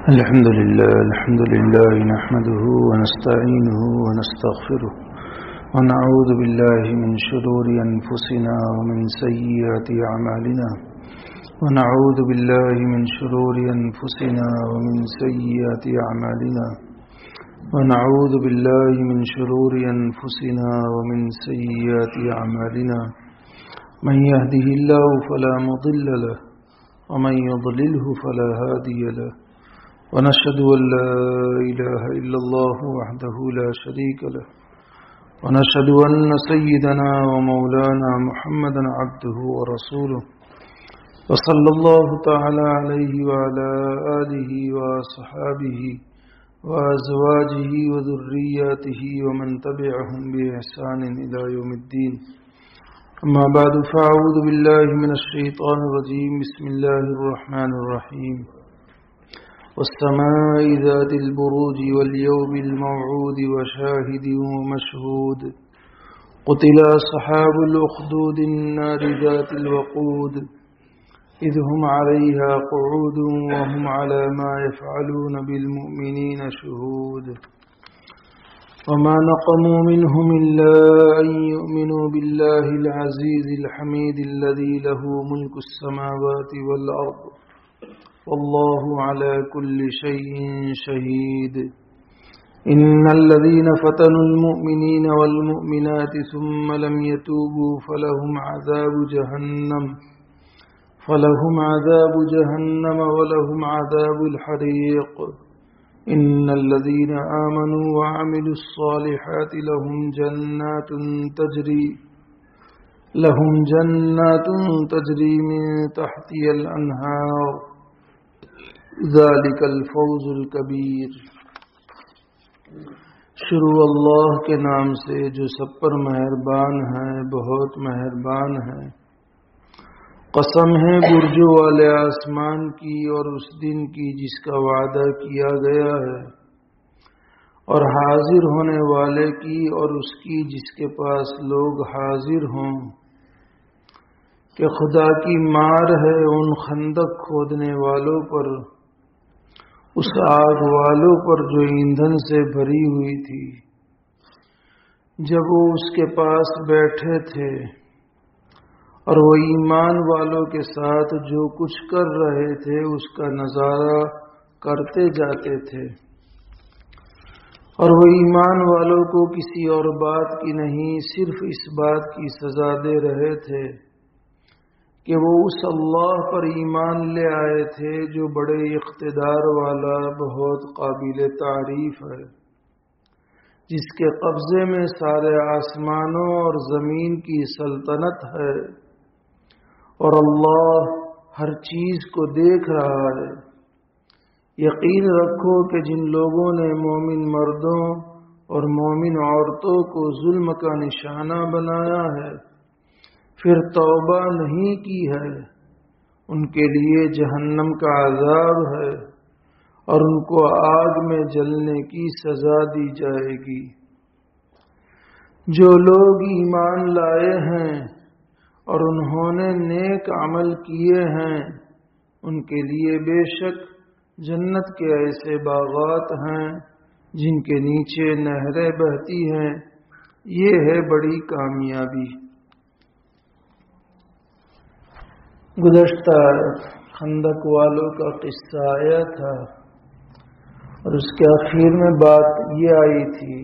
الحمد لله نحمده ونستعينه ونستغفره ونعوذ بالله من شرور أنفسنا ومن سيئات أعمالنا ونعوذ بالله من شرور أنفسنا ومن سيئات أعمالنا ونعوذ بالله من شرور أنفسنا ومن سيئات أعمالنا من يهده الله فلا مضل له ومن يضلله فلا هادي له ونشهد أن لا إله إلا الله وحده لا شريك له ونشهد أن سيدنا ومولانا محمدا عبده ورسوله وصلى الله تعالى عليه وعلى آله وصحابه وأزواجه وذرياته ومن تبعهم بإحسان إلى يوم الدين أما بعد فأعوذ بالله من الشيطان الرجيم بسم الله الرحمن الرحيم والسماء ذات البروج واليوم الموعود وشاهد ومشهود قتل أصحاب الأخدود النار ذات الوقود إذ هم عليها قعود وهم على ما يفعلون بالمؤمنين شهود وما نقموا منهم إلا أن يؤمنوا بالله العزيز الحميد الذي له ملك السماوات والأرض والله على كل شيء شهيد إن الذين فتنوا المؤمنين والمؤمنات ثم لم يتوبوا فلهم عذاب جهنم ولهم عذاب الحريق إن الذين آمنوا وعملوا الصالحات لهم جنات تجري من تحتها الأنهار ذلك الفوز الكبير۔ شروع اللہ کے نام سے جو سب پر مہربان ہے، بہت مہربان ہے۔ قسم ہے برجوں والے آسمان کی اور اس دن کی جس کا وعدہ کیا گیا ہے، اور حاضر ہونے والے کی اور اس کی جس کے پاس لوگ حاضر ہوں، کہ خدا کی مار ہے ان خندق کھودنے والوں پر، اس آگ والوں پر جو ایندھن سے بھری ہوئی تھی، جب وہ اس کے پاس بیٹھے تھے، اور وہ ایمان والوں کے ساتھ جو کچھ کر رہے تھے اس کا نظارہ کرتے جاتے تھے، اور وہ ایمان والوں کو کسی اور بات کی نہیں، صرف اس بات کی سزا دے رہے تھے کہ وہ اس اللہ پر ایمان لے آئے تھے جو بڑے اقتدار والا، بہت قابل تعریف ہے، جس کے قبضے میں سارے آسمانوں اور زمین کی سلطنت ہے، اور اللہ ہر چیز کو دیکھ رہا ہے۔ یقین رکھو کہ جن لوگوں نے مومن مردوں اور مومن عورتوں کو ظلم کا نشانہ بنایا ہے، پھر توبہ نہیں کی ہے، ان کے لیے جہنم کا عذاب ہے، اور ان کو آگ میں جلنے کی سزا دی جائے گی۔ جو لوگ ایمان لائے ہیں اور انہوں نے نیک عمل کیے ہیں، ان کے لیے بے شک جنت کے ایسے باغات ہیں جن کے نیچے نہریں بہتی ہیں، یہ ہے بڑی کامیابی۔ گزشتہ خندق والوں کا قصہ آیا تھا، اور اس کے آخر میں بات یہ آئی تھی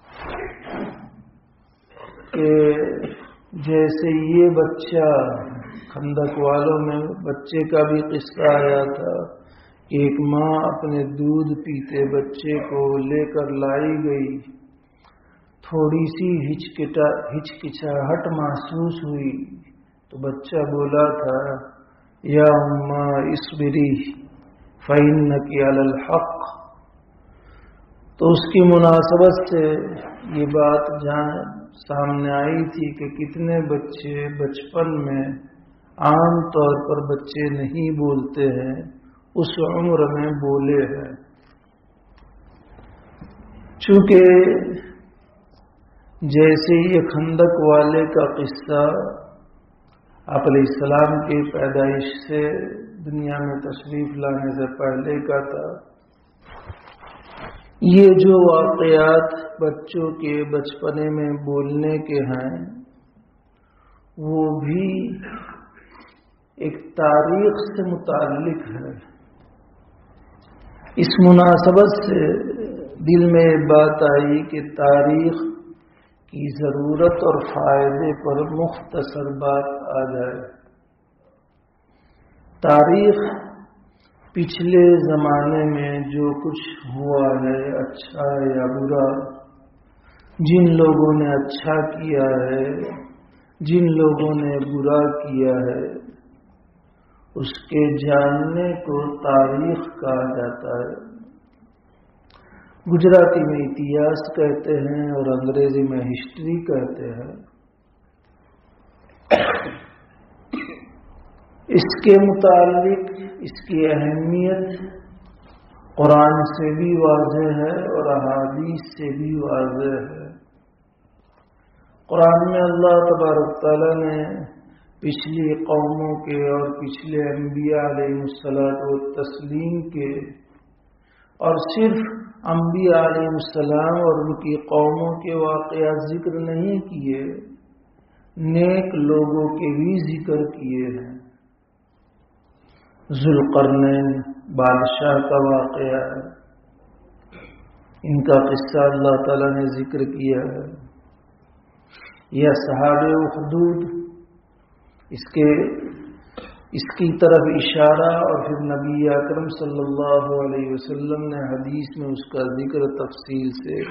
کہ جیسے یہ بچہ، خندق والوں میں بچے کا بھی قصہ آیا تھا کہ ایک ماں اپنے دودھ پیتے بچے کو لے کر لائی گئی، تھوڑی سی ہچکچاہٹ محسوس ہوئی تو بچہ بولا تھا، یا اماں اصبری فإنک علی الحق۔ تو اس کی مناسبت سے یہ بات سامنے آئی تھی کہ کتنے بچے بچپن میں، عام طور پر بچے نہیں بولتے ہیں، اس عمر میں بولے ہیں۔ چونکہ جیسے یہ خندق والے کا قصہ آپ علیہ السلام کی پیدائش سے دنیا میں تشریف لانے سے پہلے کا تھا، یہ جو واقعات بچوں کے بچپنے میں بولنے کے ہیں وہ بھی ایک تاریخ سے متعلق ہے. اس مناسبت سے دل میں بات آئی کہ تاریخ کی ضرورت اور فائدے پر مختصر بات آ جائے. تاریخ پچھلے زمانے میں جو کچھ ہوا ہے اچھا یا برا، جن لوگوں نے اچھا کیا ہے، جن لوگوں نے برا کیا ہے، اس کے جاننے کو تاریخ کہا جاتا ہے. گجراتی میں اتہاس کہتے ہیں اور انگریزی میں ہسٹری کہتے ہیں. اس کے متعلق اس کی اہمیت قرآن سے بھی واضح ہے اور احادیث سے بھی واضح ہے. قرآن میں اللہ تبارک تعالیٰ نے پچھلی قوموں کے اور پچھلے انبیاء علیہ الصلوۃ والتسلیم کے اور صرف انبیاء علیہ السلام اور ان کی قوموں کے واقعات ذکر نہیں کیے، نیک لوگوں کے بھی ذکر کیے ہیں. ذوالقرنین بادشاہ کا واقعہ ہے، ان کا قصہ اللہ تعالیٰ نے ذکر کیا ہے. یا صحاب اخدود، اس کی طرف اشارہ اور پھر نبی اکرم صلی اللہ علیہ وسلم نے حدیث میں اس کا ذکر تفصیل سے.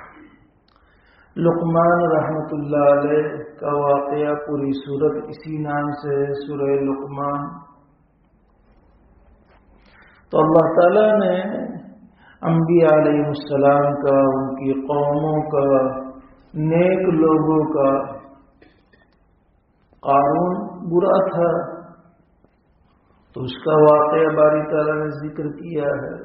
لقمان رحمت اللہ علیہ کا واقعہ پوری سورت اسی نام سے ہے، سورہ لقمان. تو اللہ تعالیٰ نے انبیاء علیہ السلام کا، ان کی قوموں کا، نیک لوگوں کا. قارون برا تھا تو اس کا واقعہ باری تعالیٰ نے ذکر کیا ہے.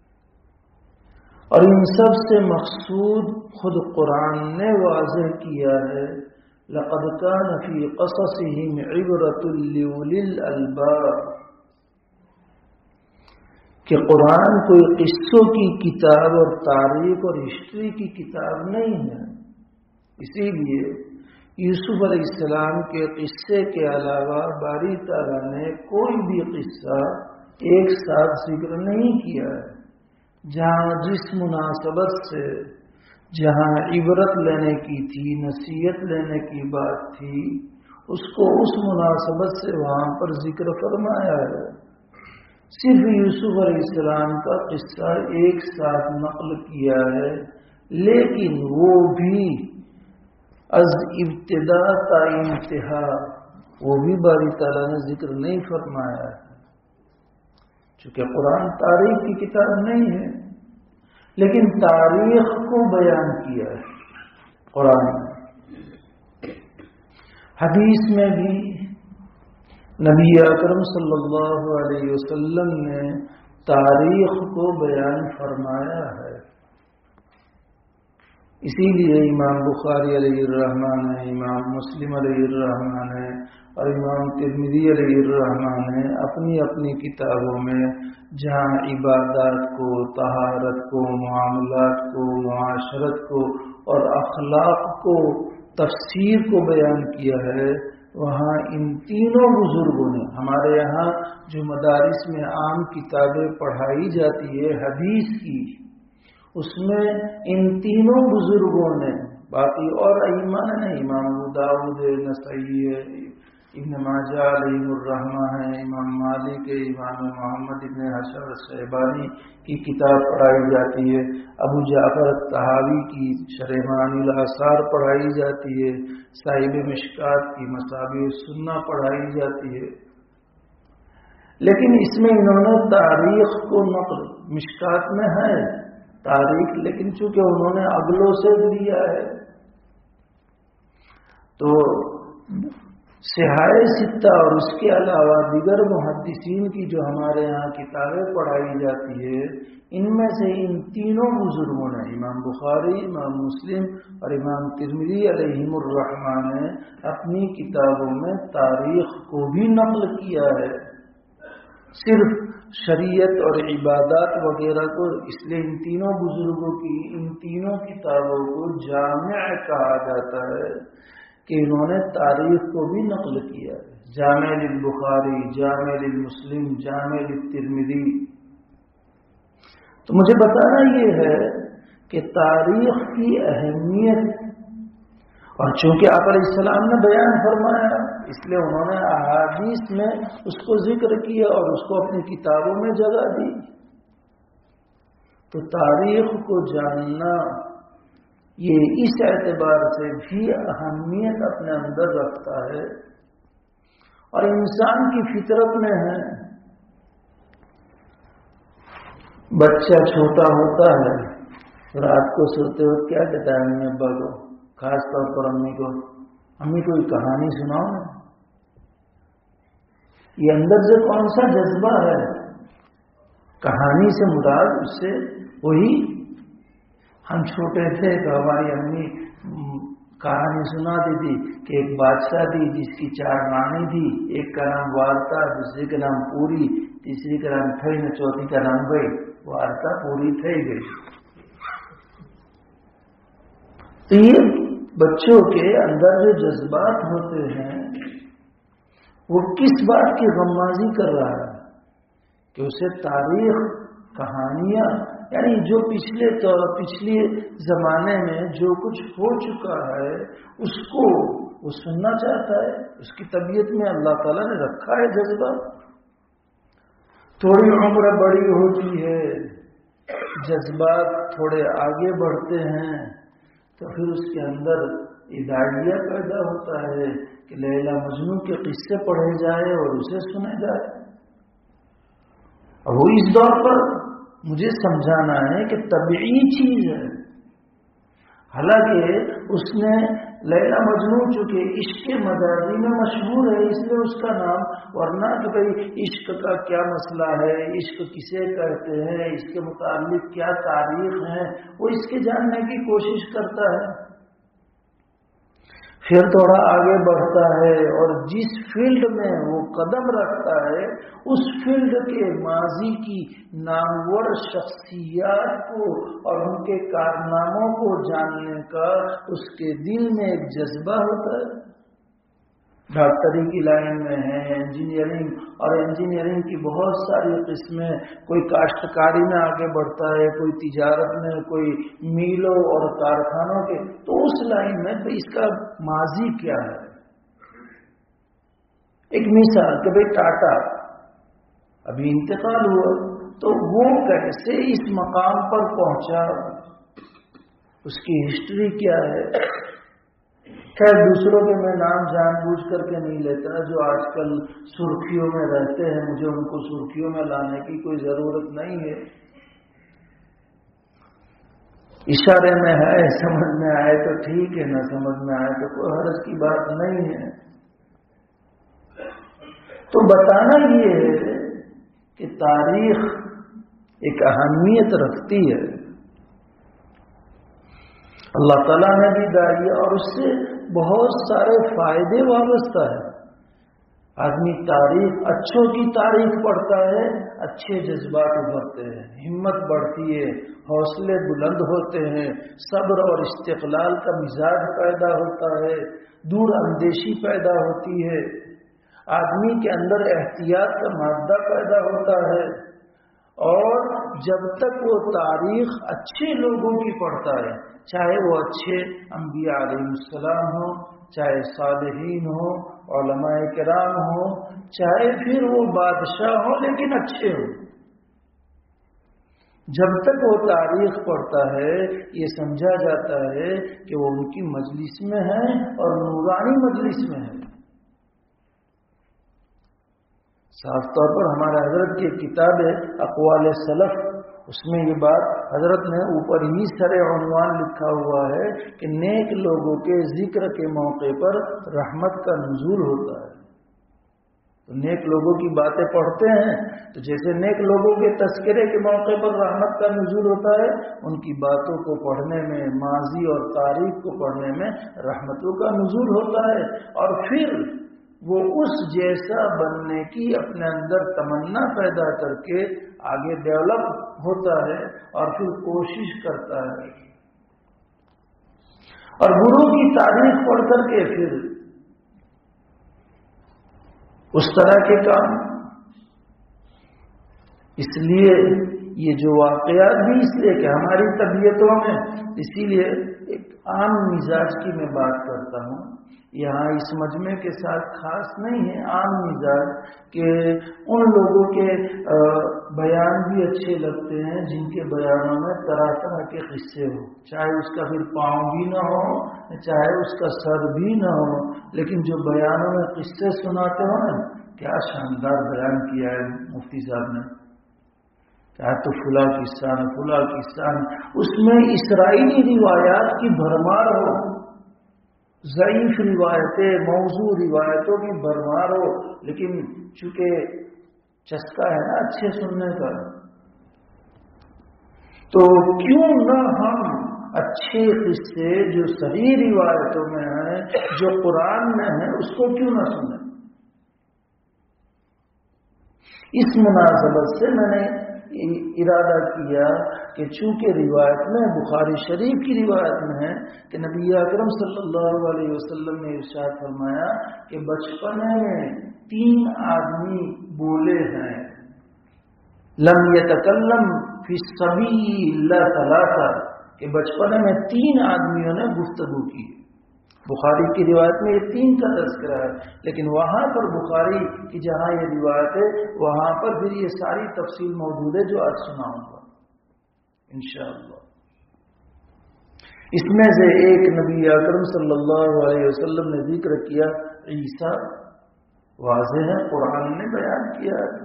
اور ان سب سے مقصود خود قرآن نے واضح کیا ہے، لقد كان في قصصهم عبرة لأولي الألباب، کہ قرآن کوئی قصوں کی کتاب اور تاریخ اور ہسٹری کی کتاب نہیں ہے. اسی لیے یوسف علیہ السلام کے قصے کے علاوہ باری تعالیٰ نے کوئی بھی قصہ ایک ساتھ ذکر نہیں کیا ہے. جہاں جس مناسبت سے جہاں عبرت لینے کی تھی، نصیحت لینے کی بات تھی، اس کو اس مناسبت سے وہاں پر ذکر فرمایا ہے. صرف یوسف علیہ السلام کا قصہ ایک ساتھ نقل کیا ہے، لیکن وہ بھی از ابتدا تا انتہا وہ بھی باری تعالیٰ نے ذکر نہیں فرمایا ہے. چونکہ قرآن تاریخ کی کتاب نہیں ہے، لیکن تاریخ کو بیان کیا ہے قرآن نے. حدیث میں بھی نبی اکرم صلی اللہ علیہ وسلم نے تاریخ کو بیان فرمایا ہے. اسی لیے امام بخاری علیہ الرحمن ہے، امام مسلم علیہ الرحمن ہے اور امام ترمذی علیہ الرحمن ہے اپنی اپنی کتابوں میں جہاں عبادات کو، طہارت کو، معاملات کو، معاشرت کو اور اخلاق کو، تفسیر کو بیان کیا ہے، وہاں ان تینوں بزرگوں نے، ہمارے یہاں جو مدارس میں عام کتابیں پڑھائی جاتی ہے حدیث کی، اس میں ان تینوں بزرگوں نے، باقی اور ائمہ نے، امام ابو داؤد ہے، نسائی ہے، ابن ماجہ علیہ الرحمہ ہے، امام مالک ہے، امام محمد ابن حسن شیبانی کی کتاب پڑھائی جاتی ہے، ابو جعفر الطحاوی کی شرح معانی الاثار پڑھائی جاتی ہے، صاحب مشکات کی مصابیح السنہ پڑھائی جاتی ہے. لیکن اس میں انہوں نے تاریخ کو نقل، مشکات میں ہے تاریخ، لیکن چونکہ انہوں نے اگلوں سے لیا ہے تو صحائح ستہ اور اس کے علاوہ دیگر محدثین کی جو ہمارے ہاں کتابیں پڑھائی جاتی ہے، ان میں سے ان تینوں بزرگوں نے، امام بخاری، امام مسلم اور امام ترمذی علیہم الرحمن نے اپنی کتابوں میں تاریخ کو بھی نقل کیا ہے. صرف شریعت اور عبادات وغیرہ کو، اس لیے ان تینوں بزرگوں کی ان تینوں کتابوں کو جامع کہا جاتا ہے کہ انہوں نے تاریخ کو بھی نقل کیا ہے. جامع للبخاری، جامع للمسلم، جامع للترمذی. تو مجھے بتانا یہ ہے کہ تاریخ کی اہمیت، اور چونکہ آپ علیہ السلام نے بیان فرمایا اس لیے انہوں نے احادیث میں اس کو ذکر کیا اور اس کو اپنی کتابوں میں جگہ دی. تو تاریخ کو جاننا یہ اس اعتبار سے بھی اہمیت اپنے اندر رکھتا ہے، اور انسان کی فطرت میں ہے. بچہ چھوٹا ہوتا ہے، رات کو سوتے وقت کیا کہتا ہے امی ابا کو، خاص طور پر امی کو، امی کوئی کہانی سناؤ نا. یہ اندر سے کون سا جذبہ ہے؟ کہانی سے مراد اس سے وہی ہم چھوٹے تھے تو ہماری امی کہانی سناتی تھی کہ ایک بادشاہ تھی جس کی 4 رانی تھی، ایک کا نام وارتا، دوسری کا نام پوری، تیسری کا نام تھئی، چوتھی کا نام گئی. وارتا پوری تھئی گئی. تو یہ بچوں کے اندر جو جذبات ہوتے ہیں وہ کس بات کی غمازی کر رہا ہے کہ اسے تاریخ، کہانیاں، یعنی جو پچھلے زمانے میں جو کچھ ہو چکا ہے اس کو وہ سننا چاہتا ہے. اس کی طبیعت میں اللہ تعالیٰ نے رکھا ہے جذبہ. تھوڑی عمر بڑی ہوتی ہے، جذبات تھوڑے آگے بڑھتے ہیں، تو پھر اس کے اندر ادائیہ پیدا ہوتا ہے کہ لیلا مجنون کے قصے پڑھے جائے اور اسے سنے جائے. اور وہ اس دور پر مجھے سمجھانا ہے کہ طبیعی چیز ہے. حالانکہ اس نے لیلا مجنون چونکہ عشق کے مجازی میں مشہور ہے اس لیے اس کا نام، ورنہ کہ بھئی عشق کا کیا مسئلہ ہے، عشق کسے کہتے ہیں، اس کے متعلق کیا تاریخ ہے، وہ اس کے جاننے کی کوشش کرتا ہے. پھر تھوڑا آگے بڑھتا ہے اور جس فیلڈ میں وہ قدم رکھتا ہے اس فیلڈ کے ماضی کی نامور شخصیات کو اور ان کے کارناموں کو جاننے کا اس کے دل میں ایک جذبہ ہوتا ہے. ڈاکٹری کی لائن میں ہے، انجینئرنگ، اور انجینئرنگ کی بہت ساری قسمیں، کوئی کاشتکاری میں آگے بڑھتا ہے، کوئی تجارت میں، کوئی میلوں اور کارخانوں کے، تو اس لائن میں تو اس کا ماضی کیا ہے. ایک مثال کہ بھئی ٹاٹا ابھی انتقال ہوا تو وہ کیسے اس مقام پر پہنچا، اس کی ہسٹری کیا ہے. خیر دوسروں کے میں نام جان بوجھ کر کے نہیں لیتا، جو آج کل سرخیوں میں رہتے ہیں مجھے ان کو سرخیوں میں لانے کی کوئی ضرورت نہیں ہے. اشارے میں ہے، سمجھ میں آئے تو ٹھیک ہے، نہ سمجھ میں آئے تو کوئی حرج کی بات نہیں ہے. تو بتانا یہ ہے کہ تاریخ ایک اہمیت رکھتی ہے. اللہ تعالیٰ نے بھی دیا اور اس سے بہت سارے فائدے وابستہ ہیں. آدمی تاریخ، اچھوں کی تاریخ پڑھتا ہے، اچھے جذبات ابھرتے ہیں، ہمت بڑھتی ہے، حوصلے بلند ہوتے ہیں، صبر اور استقلال کا مزاج پیدا ہوتا ہے، دور اندیشی پیدا ہوتی ہے، آدمی کے اندر احتیاط کا مادہ پیدا ہوتا ہے. اور جب تک وہ تاریخ اچھے لوگوں کی پڑھتا ہے، چاہے وہ اچھے انبیاء علیہ السلام ہوں، چاہے صالحین ہوں، علماء کرام ہوں، چاہے پھر وہ بادشاہ ہوں لیکن اچھے ہوں، جب تک وہ تاریخ پڑھتا ہے یہ سمجھا جاتا ہے کہ وہ ان کی مجلس میں ہے اور نورانی مجلس میں ہے. صاف طور پر ہمارے حضرت کی کتاب ہے اقوال سلف، اس میں یہ بات حضرت نے اوپر ہی سر عنوان لکھا ہوا ہے کہ نیک لوگوں کے ذکر کے موقع پر رحمت کا نزول ہوتا ہے. تو نیک لوگوں کی باتیں پڑھتے ہیں تو جیسے نیک لوگوں کے تذکرے کے موقع پر رحمت کا نزول ہوتا ہے، ان کی باتوں کو پڑھنے میں، ماضی اور تاریخ کو پڑھنے میں رحمتوں کا نزول ہوتا ہے. اور پھر وہ اس جیسا بننے کی اپنے اندر تمنا پیدا کر کے آگے ڈیولپ ہوتا ہے اور پھر کوشش کرتا ہے، اور گرو کی تعریف پڑھ کر کے پھر اس طرح کے کام۔ اس لیے یہ جو واقعات بھی اس لیے کہ ہماری طبیعتوں میں، اسی لیے ایک عام مزاج کی میں بات کرتا ہوں، یہاں اس مجمع کے ساتھ خاص نہیں ہے، عام مزاج کہ ان لوگوں کے بیان بھی اچھے لگتے ہیں جن کے بیانوں میں طرح طرح کے قصے ہو، چاہے اس کا پھر پاؤں بھی نہ ہو، چاہے اس کا سر بھی نہ ہو، لیکن جو بیانوں میں قصے سناتے ہو نا، کیا شاندار بیان کیا ہے مفتی صاحب نے، کیا تو فلاں قصہ نے فلاں قصہ نے، اس میں اسرائیلی روایات کی بھرمار ہو، ضعیف روایتیں، موضوع روایتوں کی بھرمار ہو، لیکن چونکہ چسکا ہے نا اچھے سننے کا، تو کیوں نہ ہم اچھے قصے جو صحیح روایتوں میں ہیں، جو قرآن میں ہیں، اس کو کیوں نہ سنیں۔ اس مناسبت سے میں نے ارادہ کیا کہ چونکہ روایت میں بخاری شریف کی روایت میں ہے کہ نبی اکرم صلی اللہ علیہ وسلم نے ارشاد فرمایا کہ بچپنے میں 3 آدمی بولے ہیں، لم یتکلم فی الصبی الا 3، کہ بچپنے میں 3 آدمیوں نے گفتگو کی۔ بخاری کی روایت میں یہ 3 کا تذکرہ ہے، لیکن وہاں پر بخاری کی جہاں یہ روایت ہے وہاں پر پھر یہ ساری تفصیل موجود ہے جو آج سناؤں گا انشاءاللہ۔ اس میں سے ایک نبی اکرم صلی اللہ علیہ وسلم نے ذکر کیا عیسیٰ، واضح ہے قرآن نے بیان کیا ہے۔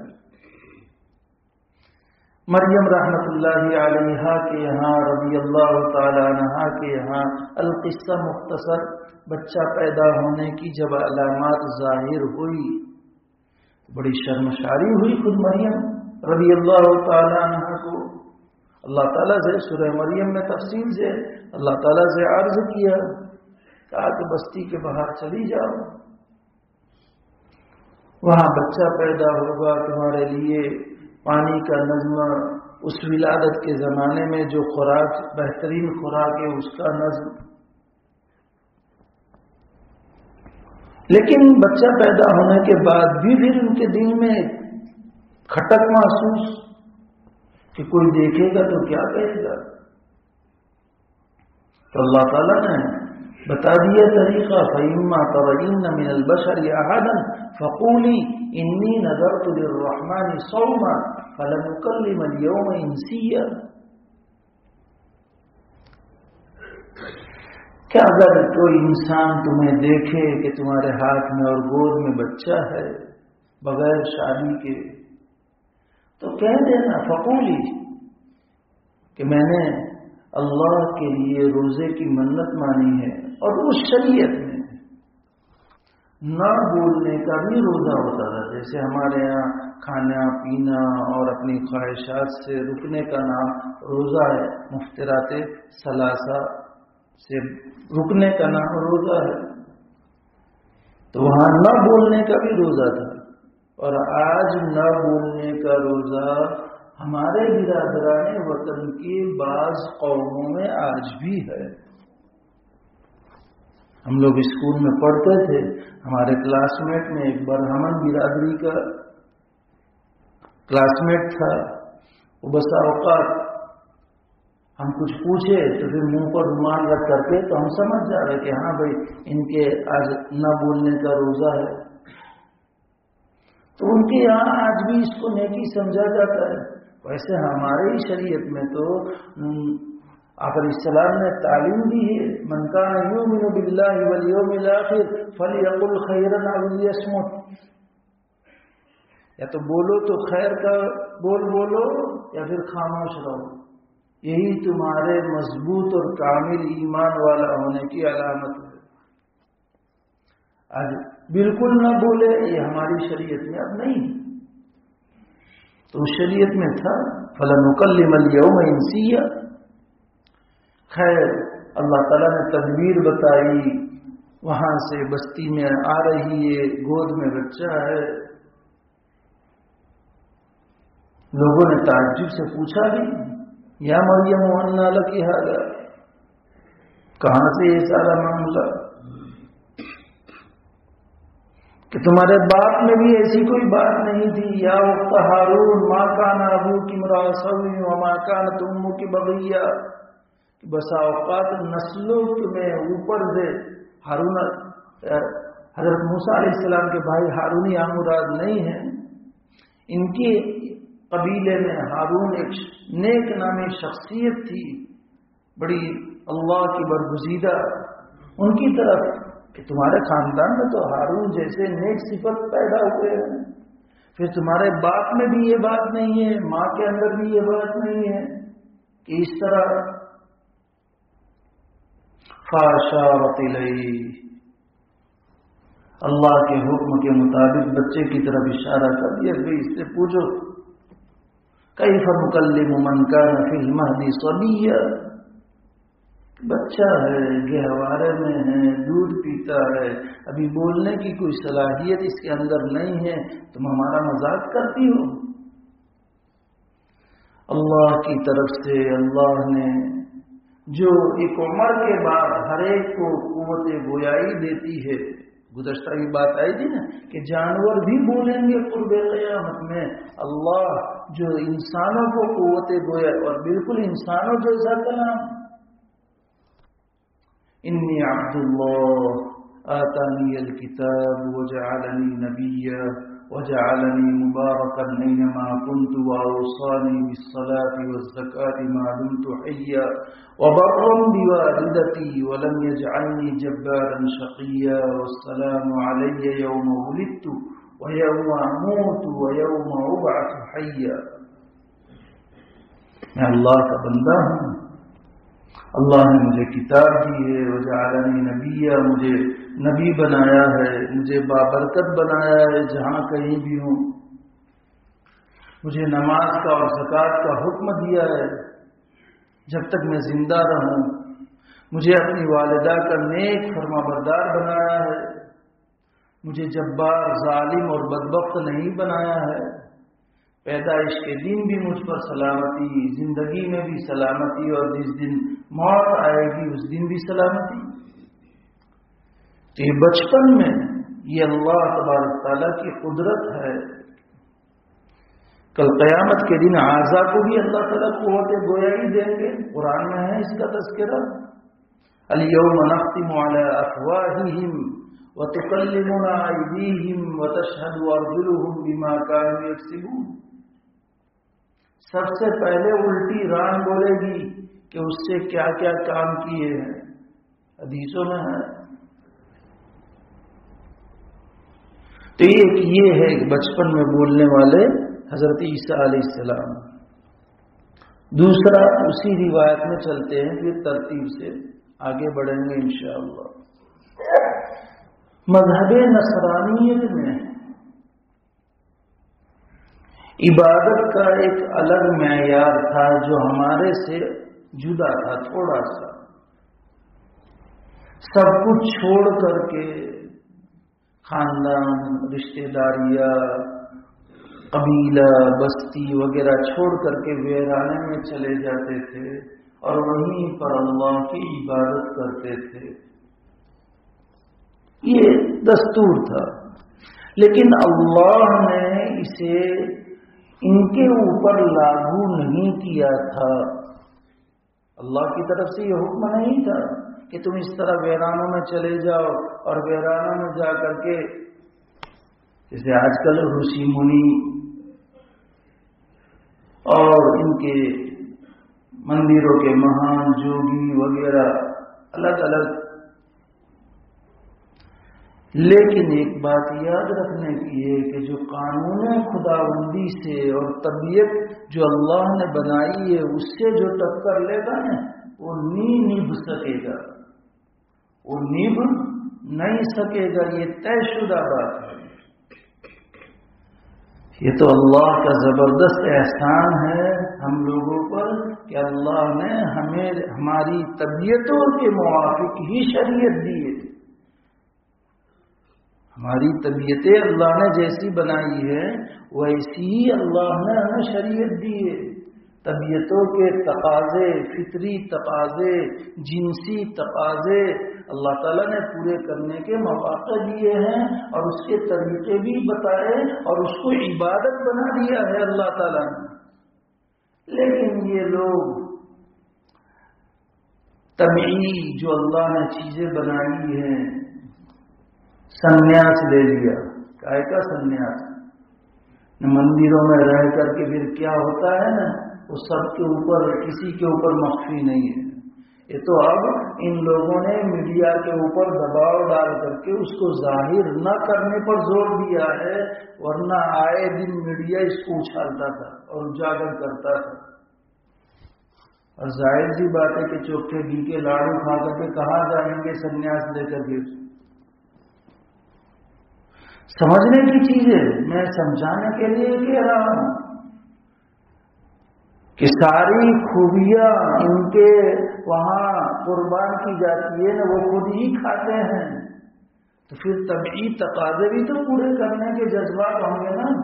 مریم رحمت اللہ علیہا کے یہاں رضی اللہ تعالی عنہا کے یہاں القصہ مختصر، بچہ پیدا ہونے کی جب علامات ظاہر ہوئی، بڑی شرمساری ہوئی خود مریم رضی اللہ تعالی عنہا کو۔ اللہ تعالیٰ سے سورہ مریم میں تفصیل سے اللہ تعالیٰ سے عرض کیا، کہا کہ بستی کے باہر چلی جاؤ، وہاں بچہ پیدا ہوگا، تمہارے لیے پانی کا نظم، اس ولادت کے زمانے میں جو خوراک بہترین خوراک ہے اس کا نظم۔ لیکن بچہ پیدا ہونے کے بعد بھی پھر ان کے دل میں کھٹک محسوس کہ کوئی دیکھے گا تو کیا کہے گا، تو اللہ تعالیٰ نے بتا دیا طریقہ، فَإِمَّا تَرَيِنَّ مِنَ الْبَشَرِ أَحَدًا فَقُولِي إِنِّي نَذَرْتُ لِلرَّحْمَنِ صَوْمًا فَلَنُكَلِّمَ الْيَوْمَ إِنسِيًّا۔ کہ اگر کوئی انسان تمہیں دیکھے کہ تمہارے ہاتھ میں اور گود میں بچہ ہے بغیر شادی کے، تو کہہ دینا فقولی کہ میں نے اللہ کے لیے روزے کی منت مانی ہے، اور اس شریعت میں نہ بولنے کا بھی روزہ ہوتا تھا، جیسے ہمارے یہاں کھانا پینا اور اپنی خواہشات سے رکنے کا نام روزہ ہے، مفطرات ثلاثہ سے رکنے کا نام روزہ ہے، تو وہاں نہ بولنے کا بھی روزہ تھا۔ اور آج نہ بولنے کا روزہ ہمارے برادران وطن کی بعض قوموں میں آج بھی ہے۔ ہم لوگ اسکول میں پڑھتے تھے، ہمارے کلاس میٹ میں ایک برہمن برادری کا کلاس میٹ تھا، وہ بسا اوقات ہم کچھ پوچھے تو پھر منہ پر رومال رکھ کر کے تو ہم سمجھ جا رہے کہ ہاں بھائی ان کے آج نہ بولنے کا روزہ ہے، تو ان کے یہاں آج بھی اس کو نیکی سمجھا جاتا ہے۔ ویسے ہمارے ہی شریعت میں تو آپ علیہ السلام نے تعلیم دی ہے، من کان یؤمن باللہ والیوم الآخر فلیقل خیرا او لیصمت، یا تو بولو تو خیر کا بولو یا پھر خاموش رہو، یہی تمہارے مضبوط اور کامل ایمان والا ہونے کی علامت ہے۔ آج بالکل نہ بولے یہ ہماری شریعت میں اب نہیں، تو شریعت میں تھا فَلَنُكَلِّمَ الْيَوْمَ إِنسِيًّا۔ خیر اللہ تعالیٰ نے تدبیر بتائی، وہاں سے بستی میں آ رہی ہے، گود میں بچہ ہے۔ لوگوں نے تعجب سے پوچھا بھی، یا مریم انا لکی ھذا، کہاں سے یہ سارا معاملہ کہ تمہارے باپ میں بھی ایسی کوئی بات نہیں تھی؟ یا اخت ہارون ما کان ابوک امرأ سوء وما کانت امک بغیہ۔ بسا اوقات نسلوں میں اوپر سے ہارون، حضرت موسیٰ علیہ السلام کے بھائی ہارون یا مراد نہیں ہیں، ان کے قبیلے میں ہارون ایک نیک نامی شخصیت تھی، بڑی اللہ کی برگزیدہ، ان کی طرف کہ تمہارے خاندان میں تو ہارون جیسے نیک صفت پیدا ہوئے ہیں، پھر تمہارے باپ میں بھی یہ بات نہیں ہے، ماں کے اندر بھی یہ بات نہیں ہے کہ اس طرح فاشارت الیہ، اللہ کے حکم کے مطابق بچے کی طرف اشارہ کر دیا کہ اس سے پوچھو کیف نکلم من کان فی المہد صبیا، بچہ ہے، گہوارے میں ہے، دودھ پیتا ہے، ابھی بولنے کی کوئی صلاحیت اس کے اندر نہیں ہے، تم ہمارا مذاق کرتی ہو؟ اللہ کی طرف سے اللہ نے جو ایک عمر کے بعد ہر ایک کو قوت گویائی دیتی ہے، گزشتہ کی بات آئی تھی نا کہ جانور بھی بولیں گے قرب قیامت میں، اللہ جو انسانوں کو قوت گویائی اور بالکل انسانوں جیسا کلام، انی عبد اللہ آتانی الکتاب وجعلنی نبیا وجعلنی مبارکا اینما کنت واوصانی بالصلاة والزکاة ما دمت حیا وبرا بوالدتی ولم یجعلنی جبارا شقیا والسلام علی یوم ولدت ویوم اموت ویوم ابعث حیا۔ میں اللہ کا بندہ ہوں، اللہ نے مجھے کتاب دی ہے، وجعلنی نبیا، مجھے نبی بنایا ہے، مجھے بابرکت بنایا ہے جہاں کہیں بھی ہوں، مجھے نماز کا اور زکوٰۃ کا حکم دیا ہے جب تک میں زندہ رہوں، مجھے اپنی والدہ کا نیک فرما بردار بنایا ہے، مجھے جبار ظالم اور بدبخت نہیں بنایا ہے، پیدائش کے دن بھی مجھ پر سلامتی، زندگی میں بھی سلامتی، اور جس دن موت آئے گی اس دن بھی سلامتی۔ تو یہ بچپن میں یہ اللہ تبارک تعالیٰ کی قدرت ہے، کل قیامت کے دن اعضاء کو بھی اللہ تعالیٰ قوت گویائی دیں گے، قرآن میں ہے اس کا تذکرہ، الیوم نختم علی افواہہم وتکلمنا ایدیہم وتشہد ارجلہم بما کانوا یکسبون۔ سب سے پہلے الٹی ران بولے گی کہ اس سے کیا کیا کام کیے ہیں، حدیثوں میں ہے۔ تو یہ ہے بچپن میں بولنے والے حضرت عیسیٰ علیہ السلام۔ دوسرا اسی روایت میں چلتے ہیں، پھر ترتیب سے آگے بڑھیں گے انشاءاللہ۔ مذہب نصرانیت میں عبادت کا ایک الگ معیار تھا جو ہمارے سے جدا تھا، تھوڑا سا، سب کچھ چھوڑ کر کے خاندان، رشتہ داریاں، قبیلہ، بستی وغیرہ چھوڑ کر کے ویرانے میں چلے جاتے تھے اور وہیں پر اللہ کی عبادت کرتے تھے، یہ دستور تھا۔ لیکن اللہ نے اسے ان کے اوپر لاگو نہیں کیا تھا، اللہ کی طرف سے یہ حکم نہیں تھا کہ تم اس طرح ویرانوں میں چلے جاؤ اور ویرانوں میں جا کر کے جیسے آج کل ऋषि منی اور ان کے مندروں کے مہان جوگی وغیرہ الگ الگ۔ لیکن ایک بات یاد رکھنے کی ہے کہ جو قانون خداوندی سے اور طبیعت جو اللہ نے بنائی ہے اس سے جو ٹکر لے گا نا وہ نہیں نبھ سکے گا، وہ نبھ نہیں سکے گا، یہ طے شدہ بات ہے۔ یہ تو اللہ کا زبردست احسان ہے ہم لوگوں پر کہ اللہ نے ہمیں ہماری طبیعتوں کے موافق ہی شریعت دی ہے، ہماری طبیعتیں اللہ نے جیسی بنائی ہے ویسی ہی اللہ نے ہمیں شریعت دی ہے. طبیعتوں کے تقاضے، فطری تقاضے، جنسی تقاضے اللہ تعالیٰ نے پورے کرنے کے مواقع دیے ہیں اور اس کے طریقے بھی بتائے اور اس کو عبادت بنا دیا ہے اللہ تعالیٰ نے. لیکن یہ لوگ طبعی جو اللہ نے چیزیں بنائی ہیں، سنیاس لے لیا. کائے کا سنیاس؟ مندروں میں رہ کر کے پھر کیا ہوتا ہے نا، وہ سب کے اوپر، کسی کے اوپر مخفی نہیں ہے. یہ تو اب ان لوگوں نے میڈیا کے اوپر دباؤ ڈال کر کے اس کو ظاہر نہ کرنے پر زور دیا ہے، ورنہ آئے دن میڈیا اس کو اچھالتا تھا اور اجاگر کرتا تھا. اور ظاہر سی بات ہے کہ چوکھے گھی کے لاڑو کھا کر کے کہاں جائیں گے سنیاس لے کر کے. سمجھنے کی چیز ہے، میں سمجھانے کے لیے کہہ رہا ہوں کہ ساری خوبیاں ان کے وہاں قربان کی جاتی ہے نا، وہ خود ہی کھاتے ہیں. تو پھر طبعی تقاضے بھی تو پورے کرنے کے جذبات ہوں گے نا.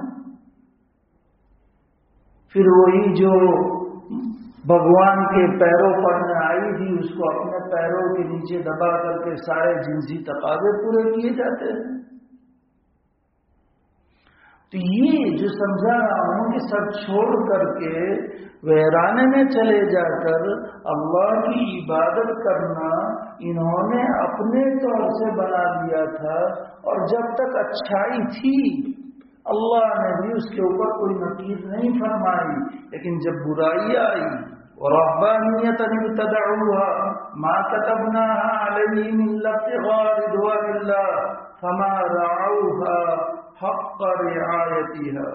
پھر وہی جو بھگوان کے پیروں پر میں آئی تھی اس کو اپنے پیروں کے نیچے دبا کر کے سارے جنسی تقاضے پورے کیے جاتے ہیں. تو یہ جو سمجھا رہا ہوں کہ سب چھوڑ کر کے ویرانے میں چلے جا کر اللہ کی عبادت کرنا انہوں نے اپنے طور سے بنا لیا تھا. اور جب تک اچھائی تھی اللہ نے بھی اس کے اوپر کوئی نقید نہیں فرمائی، لیکن جب برائی آئی وَرَهْبَانِيَّةً ابْتَدَعُوهَا مَا كَتَبْنَاهَا عَلَيْهِمْ إِلَّا ابْتِغَاءَ رِضْوَانِ اللَّهِ فَمَا رَعَوْهَا حق رعایتها.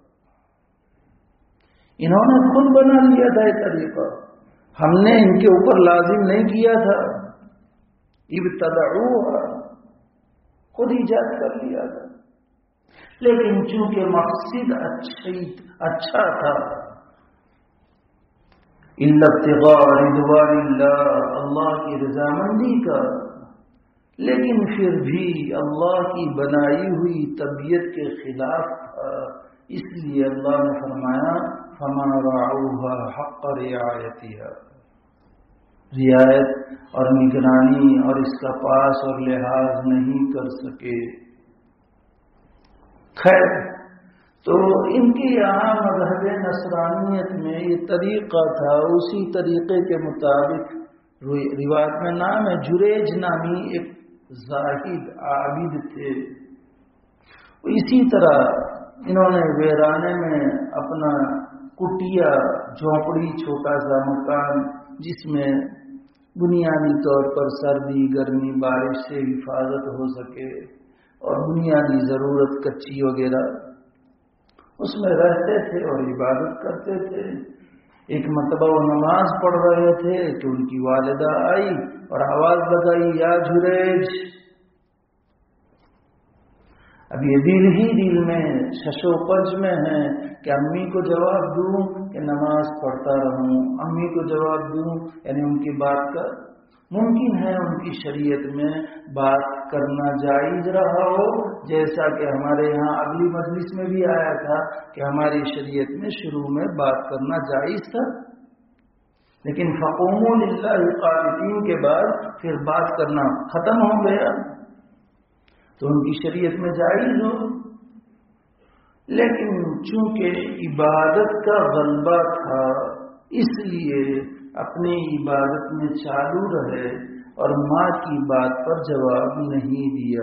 انہوں نے خود بنا لیا تھا یہ طریقہ، ہم نے ان کے اوپر لازم نہیں کیا تھا. ابتدعوها، خود ایجاد کر لیا تھا. لیکن چونکہ مقصد اچھا تھا، الا ابتغاء رضوان اللہ، اللہ کی رضامندی کا، لیکن پھر بھی اللہ کی بنائی ہوئی طبیعت کے خلاف تھا. اس لیے اللہ نے فرمایا فما رعوها حق رعایتها، رعایت اور نگرانی اور اس کا پاس اور لحاظ نہیں کر سکے. خیر، تو ان کے یہاں مذہب نصرانیت میں یہ طریقہ تھا، اسی طریقے کے مطابق روایت میں نام ہے جریج نامی ایک زاہد عابد تھے. اسی طرح انہوں نے ویرانے میں اپنا کٹیا، جھونپڑی، چھوٹا سا مکان جس میں بنیادی طور پر سردی، گرمی، بارش سے حفاظت ہو سکے اور بنیادی ضرورت کچی وغیرہ، اس میں رہتے تھے اور عبادت کرتے تھے. ایک مرتبہ وہ نماز پڑھ رہے تھے کہ ان کی والدہ آئی اور آواز لگائی یا جریج. اب یہ دل ہی دل میں ششو پنج میں ہے کہ امی کو جواب دوں کہ نماز پڑھتا رہوں، امی کو جواب دوں، یعنی ان کی بات کا ممکن ہے ان کی شریعت میں بات کرنا جائز رہا ہو، جیسا کہ ہمارے یہاں اگلی مجلس میں بھی آیا تھا کہ ہماری شریعت میں شروع میں بات کرنا جائز تھا، لیکن فقوموا للہ قانتین کے بعد پھر بات کرنا ختم ہو گیا، تو ان کی شریعت میں جائز ہو. لیکن چونکہ عبادت کا غلبہ تھا اس لیے اپنی عبادت میں چالو رہے اور ماں کی بات پر جواب نہیں دیا.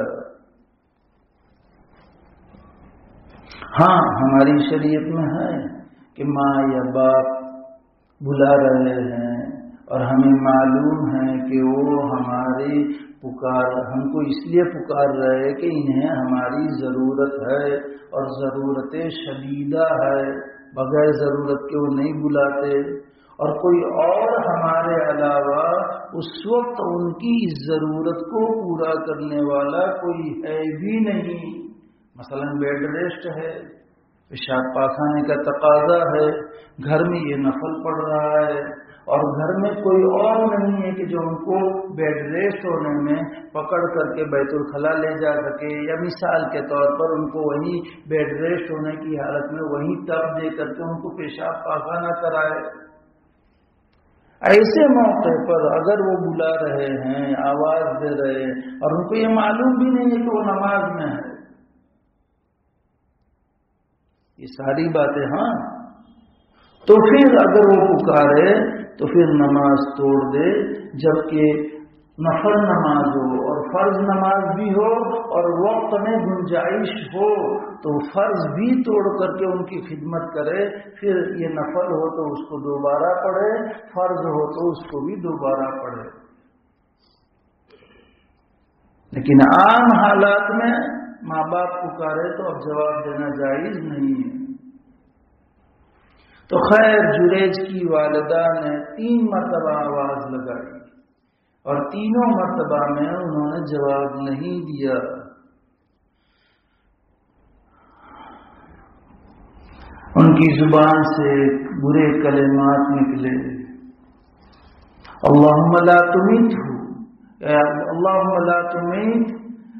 ہاں، ہماری شریعت میں ہے کہ ماں یا باپ بلا رہے ہیں اور ہمیں معلوم ہے کہ وہ ہماری ہم کو اس لیے پکار رہے کہ انہیں ہماری ضرورت ہے اور ضرورت شدیدہ ہے، بغیر ضرورت کے وہ نہیں بلاتے، اور کوئی اور ہمارے علاوہ اس وقت ان کی اس ضرورت کو پورا کرنے والا کوئی ہے بھی نہیں. مثلا بیڈ ریسٹ ہے، پیشاب پاخانے کا تقاضا ہے، گھر میں یہ نفل پڑ رہا ہے اور گھر میں کوئی اور نہیں ہے کہ جو ان کو بیڈ ریسٹ ہونے میں پکڑ کر کے بیت الخلا لے جا سکے، یا مثال کے طور پر ان کو وہیں بیڈ ریسٹ ہونے کی حالت میں وہیں تب دے کر کے ان کو پیشاب پاخانہ کرائے۔ ایسے موقع پر اگر وہ بلا رہے ہیں، آواز دے رہے ہیں، اور ان کو یہ معلوم بھی نہیں ہے کہ وہ نماز میں ہے، یہ ساری باتیں ہاں، تو پھر اگر وہ پکارے تو پھر نماز توڑ دے، جبکہ نفل نماز ہو اور فرض نماز بھی ہو اور وقت میں گنجائش ہو تو فرض بھی توڑ کر کے ان کی خدمت کرے، پھر یہ نفل ہو تو اس کو دوبارہ پڑھے، فرض ہو تو اس کو بھی دوبارہ پڑھے۔ لیکن عام حالات میں ماں باپ پکارے تو اب جواب دینا جائز نہیں ہے۔ تو خیر، جریج کی والدہ نے 3 مرتبہ آواز لگائی اور تینوں مرتبہ میں انہوں نے جواب نہیں دیا۔ ان کی زبان سے برے کلمات نکلے، اللہم لا تمیتہ، اللہم لا تمیت،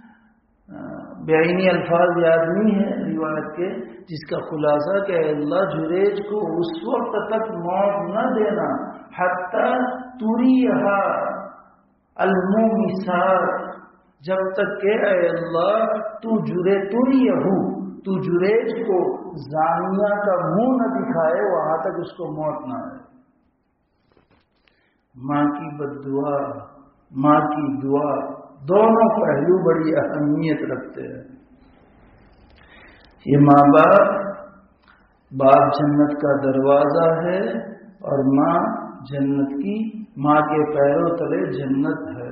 بعینی الفاظ یاد نہیں ہے روایت کے، جس کا خلاصہ کہ اللہ جریج کو اس وقت تک موت نہ دینا حتی تریہا المومسات، جب تک کہ اے اللہ تو جریج کو زانیہ کا منہ نہ دکھائے، وہاں تک اس کو موت نہ آئے۔ ماں کی بددعا، ماں کی دعا، دونوں پہلو بڑی اہمیت رکھتے ہیں۔ یہ ماں باپ جنت کا دروازہ ہے، اور ماں جنت کی، ماں کے پیروں تلے جنت ہے۔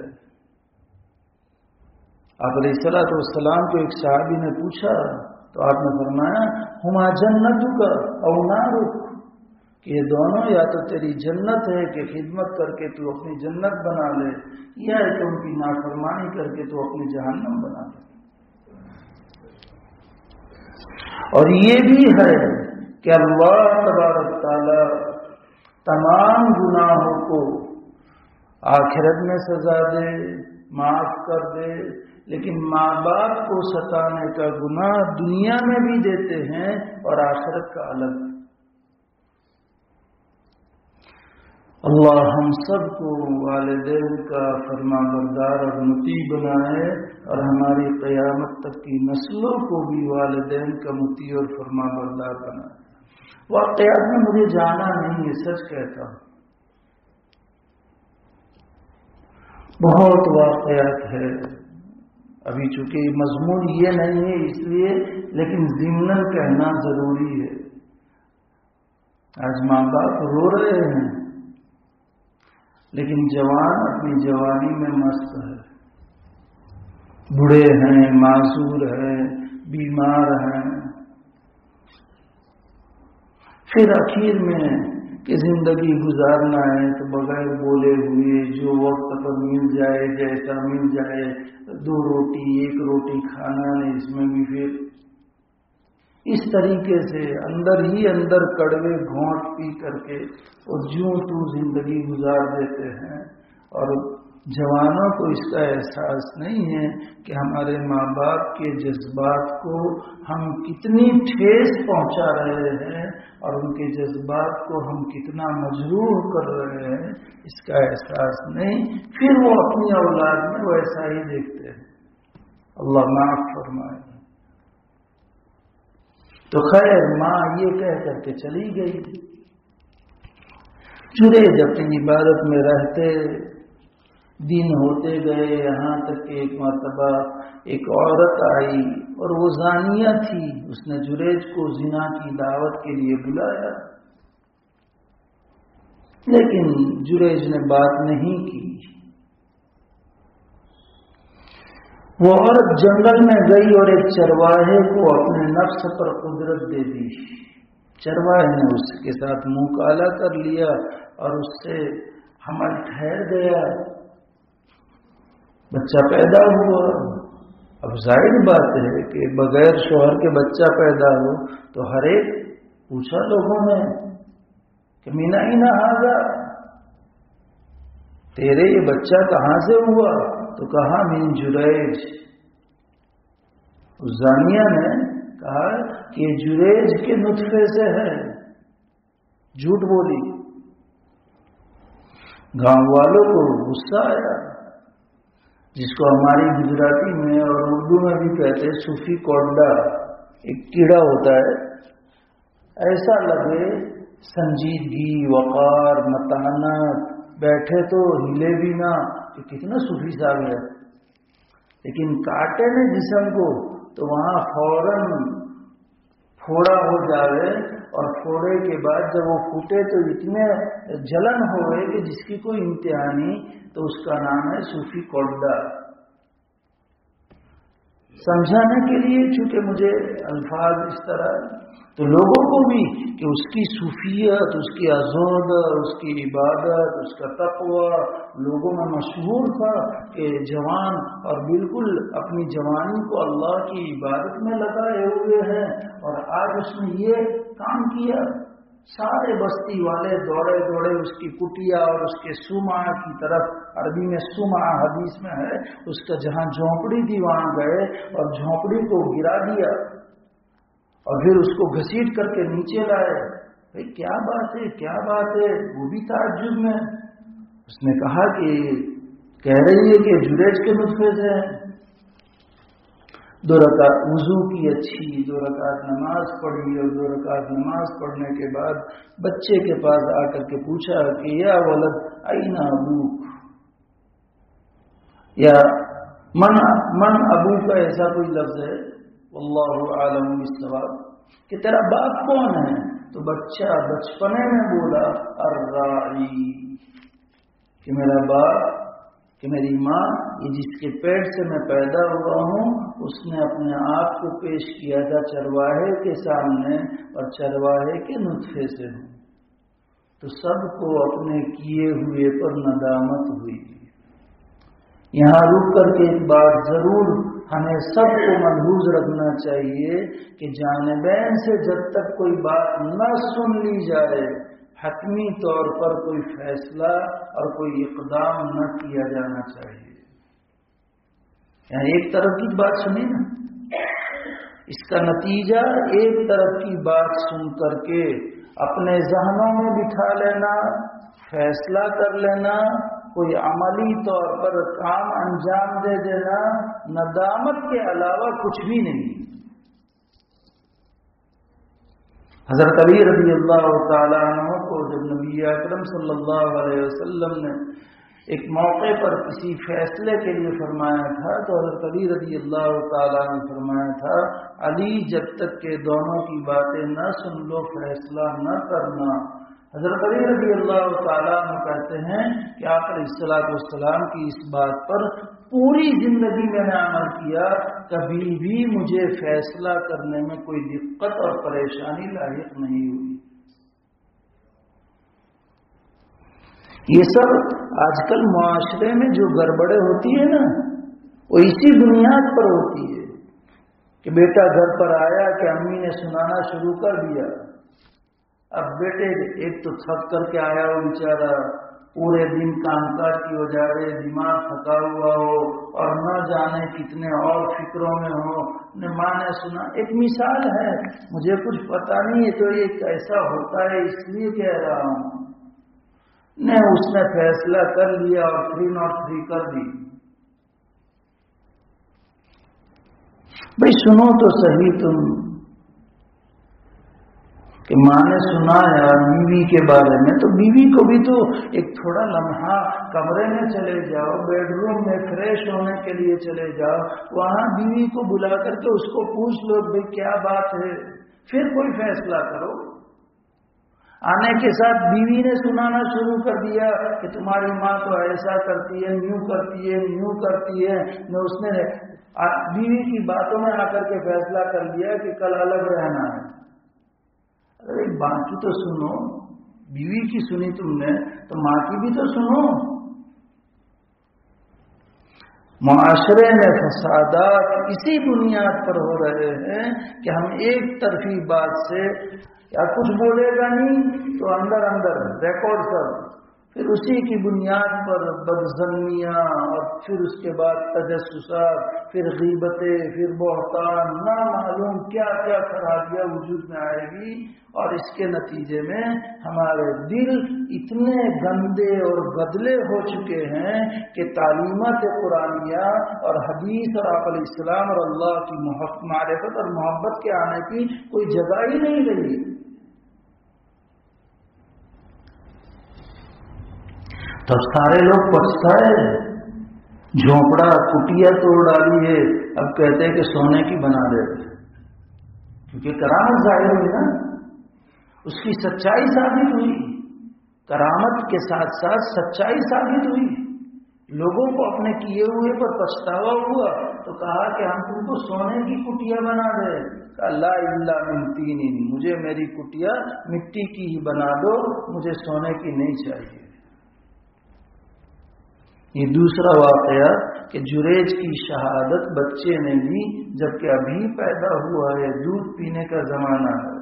آپ علیہ الصلوۃ والسلام کو ایک صحابی نے پوچھا تو آپ نے فرمایا ہما جنتک او نارک، کہ یہ دونوں یا تو تیری جنت ہے کہ خدمت کر کے تو اپنی جنت بنا لے، یا ہے کہ ان کی نافرمانی کر کے تو اپنی جہنم بنا لے۔ اور یہ بھی ہے کہ اللہ تبارک تعالی تمام گناہوں کو آخرت میں سزا دے، معاف کر دے، لیکن ماں باپ کو ستانے کا گناہ دنیا میں بھی دیتے ہیں اور آخرت کا الگ۔ اللہ ہم سب کو والدین کا فرما بردار اور مطیع بنائے، اور ہماری قیامت تک کی نسلوں کو بھی والدین کا مطیع اور فرما بردار بنائے۔ واقعات میں مجھے جانا نہیں ہے، سچ کہتا ہوں، بہت واقعات ہے، ابھی چونکہ مضمون یہ نہیں ہے اس لیے، لیکن ضمناً کہنا ضروری ہے۔ آج ماں باپ رو رہے ہیں، لیکن جوان اپنی جوانی میں مست ہے، بوڑھے ہیں، معذور ہیں، بیمار ہیں، پھر اخیر میں کہ زندگی گزارنا ہے تو بغیر بولے ہوئے جو وقت پر مل جائے، جیسا مل جائے، 2 روٹی 1 روٹی کھانا نہیں، اس میں بھی پھر اس طریقے سے اندر ہی اندر کڑوے گھونٹ پی کر کے اور جوں تو زندگی گزار دیتے ہیں۔ اور جوانوں کو اس کا احساس نہیں ہے کہ ہمارے ماں باپ کے جذبات کو ہم کتنی ٹھیس پہنچا رہے ہیں اور ان کے جذبات کو ہم کتنا مجروح کر رہے ہیں، اس کا احساس نہیں، پھر وہ اپنی اولاد میں ویسا ہی دیکھتے ہیں۔ اللہ معاف فرمائے۔ تو خیر، ماں یہ کہہ کر کے چلی گئی، جریج اپنی عبادت میں رہتے، دن ہوتے گئے، یہاں تک کہ ایک مرتبہ ایک عورت آئی اور وہ زانیہ تھی، اس نے جریج کو زنا کی دعوت کے لیے بلایا، لیکن جریج نے بات نہیں کی۔ وہ عورت جنگل میں گئی اور ایک چرواہے کو اپنے نفس پر قدرت دے دی۔ چرواہے نے اس کے ساتھ منہ کالا کر لیا اور اس سے حمل ٹھہر گیا، بچہ پیدا ہوا۔ اب ظاہر بات ہے کہ بغیر شوہر کے بچہ پیدا ہو تو ہر ایک پوچھا لوگوں نے کہ مینا ہی نہ آگا، تیرے یہ بچہ کہاں سے ہوا؟ تو کہا من جریج. اس زانیہ نے کہا کہ جریج کے نطفے سے ہے. جھوٹ بولی. گاؤں والوں کو غصہ آیا، جس کو ہماری گجراتی میں اور اردو میں بھی کہتے ہیں صوفی کوڈا، ایک کیڑا ہوتا ہے. ایسا لگے سنجیدگی، وقار، متانت، بیٹھے تو ہلے بھی نہ کہ کتنا صوفی صاحب ہے. لیکن کاٹے نے جسم کو تو وہاں فوراً پھوڑا ہو جاوے، اور پھوڑے کے بعد جب وہ پھوٹے تو اتنے جلن ہو گئے کہ جس کی کوئی انتہا نہیں. تو اس کا نام ہے صوفی کوڈا. سمجھانے کے لیے چونکہ مجھے الفاظ اس طرح، تو لوگوں کو بھی کہ اس کی صوفیت، اس کی عزود، اس کی عبادت، اس کا تقوی لوگوں میں مشہور تھا کہ جوان اور بالکل اپنی جوانی کو اللہ کی عبادت میں لگائے ہوئے ہیں. اور آج اس نے یہ کام کیا، سارے بستی والے دوڑے دوڑے اس کی کٹیا اور اس کے سوما کی طرف، عربی میں سوما حدیث میں ہے، اس کا جہاں جھونپڑی تھی وہاں گئے اور جھونپڑی کو گرا دیا اور پھر اس کو گھسیٹ کر کے نیچے لائے. بھائی کیا بات ہے، کیا بات ہے؟ وہ بھی تعجب میں. اس نے کہا کہ کہہ رہی ہے کہ جریج کے نطفے سے ہے. 2 رکعت وضو کی اچھی، 2 رکعت نماز پڑھی، اور 2 رکعت نماز پڑھنے کے بعد بچے کے پاس آ کر کے پوچھا کہ یا ولد این ابوک، یا من ابو کا ایسا کوئی لفظ ہے، واللہ عالم بالصواب، کہ تیرا باپ کون ہے؟ تو بچہ بچپنے میں بولا الراعی، کہ میرا باپ، کہ میری ماں، یہ جس کے پیٹ سے میں پیدا ہوا ہوں، اس نے اپنے آپ کو پیش کیا تھا چرواہے کے سامنے، اور چرواہے کے نطفے سے ہوں. تو سب کو اپنے کیے ہوئے پر ندامت ہوئی. یہاں رک کر کے ایک بات ضرور ہمیں سب کو ملحوظ رکھنا چاہیے کہ جانبین سے جب تک کوئی بات نہ سن لی جائے، حتمی طور پر کوئی فیصلہ اور کوئی اقدام نہ کیا جانا چاہیے. یہاں ایک طرف کی بات سنی نا، اس کا نتیجہ ایک طرف کی بات سن کر کے اپنے ذہنوں میں بٹھا لینا، فیصلہ کر لینا، کوئی عملی طور پر کام انجام دے دینا، ندامت کے علاوہ کچھ بھی نہیں. حضرت علی رضی اللہ تعالیٰ عنہ کو جب نبی اکرم صلی اللہ علیہ وسلم نے ایک موقع پر کسی فیصلے کے لیے فرمایا تھا، تو حضرت علی رضی اللہ تعالیٰ نے فرمایا تھا، علی جب تک کہ دونوں کی باتیں نہ سن لو فیصلہ نہ کرنا. حضرت علی رضی اللہ تعالیٰ عنہ کہتے ہیں کہ آپ علیہ الصلوۃ والسلام کی اس بات پر پوری زندگی میں نے عمل کیا، کبھی بھی مجھے فیصلہ کرنے میں کوئی دقت اور پریشانی لاحق نہیں ہوئی. یہ سب آج کل معاشرے میں جو گڑبڑیں ہوتی ہے نا، وہ اسی بنیاد پر ہوتی ہے کہ بیٹا گھر پر آیا کہ امی نے سنانا شروع کر دیا. اب بیٹے ایک تو تھک کر کے آیا ہو بیچارہ، پورے دن کام کاج کی وجہ سے دماغ تھکا ہوا ہو اور نہ جانے کتنے اور فکروں میں ہو. ماں نے سنا، ایک مثال ہے، مجھے کچھ پتا نہیں ہے تو یہ کیسا ہوتا ہے اس لیے کہہ رہا ہوں. نے اس نے فیصلہ کر لیا اور 303 کر دی. بھئی سنو تو صحیح تم، کہ ماں نے سنا ہے بیوی کے بارے میں، تو بیوی کو بھی تو ایک تھوڑا لمحہ کمرے میں چلے جاؤ، بیڈ روم میں فریش ہونے کے لیے چلے جاؤ، وہاں بیوی کو بلا کر کے اس کو پوچھ لو بھئی کیا بات ہے، پھر کوئی فیصلہ کرو. آنے کے ساتھ بیوی نے سنانا شروع کر دیا کہ تمہاری ماں تو ایسا کرتی ہے، یوں کرتی ہے، یوں کرتی ہے. اس نے بیوی کی باتوں میں آ کر کے فیصلہ کر لیا کہ کل الگ رہنا ہے. ارے باقی تو سنو، بیوی کی سنی تم نے تو ماں کی بھی تو سنو. معاشرے میں فسادات اسی بنیاد پر ہو رہے ہیں کہ ہم ایک طرفی بات سے یا کچھ بولے گا نہیں تو اندر اندر ریکارڈ کر، پھر اسی کی بنیاد پر بدظنیاں، اور پھر اس کے بعد تجسسات، پھر غیبتیں، پھر بہتان، نہ معلوم کیا کیا خرابیاں وجود میں آئے گی، اور اس کے نتیجے میں ہمارے دل اتنے گندے اور گدلے ہو چکے ہیں کہ تعلیمات قرآنیہ اور حدیث اور آقا علیہ السلام اور اللہ کی معرفت اور محبت کے آنے کی کوئی جگہ ہی نہیں رہی۔ تب سارے لوگ پچھتائے، جھونپڑا کٹیا توڑ ڈالی ہے، اب کہتے ہیں کہ سونے کی بنا دیتے، کیونکہ کرامت ظاہر ہوئی نا، اس کی سچائی ثابت ہوئی، کرامت کے ساتھ ساتھ سچائی ثابت ہوئی، لوگوں کو اپنے کیے ہوئے پر پچھتاوا ہوا، تو کہا کہ ہم تم کو سونے کی کٹیا بنا دے، لا الا من طین، مجھے میری کٹیا مٹی کی ہی بنا دو، مجھے سونے کی نہیں چاہیے۔ یہ دوسرا واقعہ کہ جریج کی شہادت بچے نے دی جبکہ ابھی پیدا ہوا ہے، دودھ پینے کا زمانہ ہے۔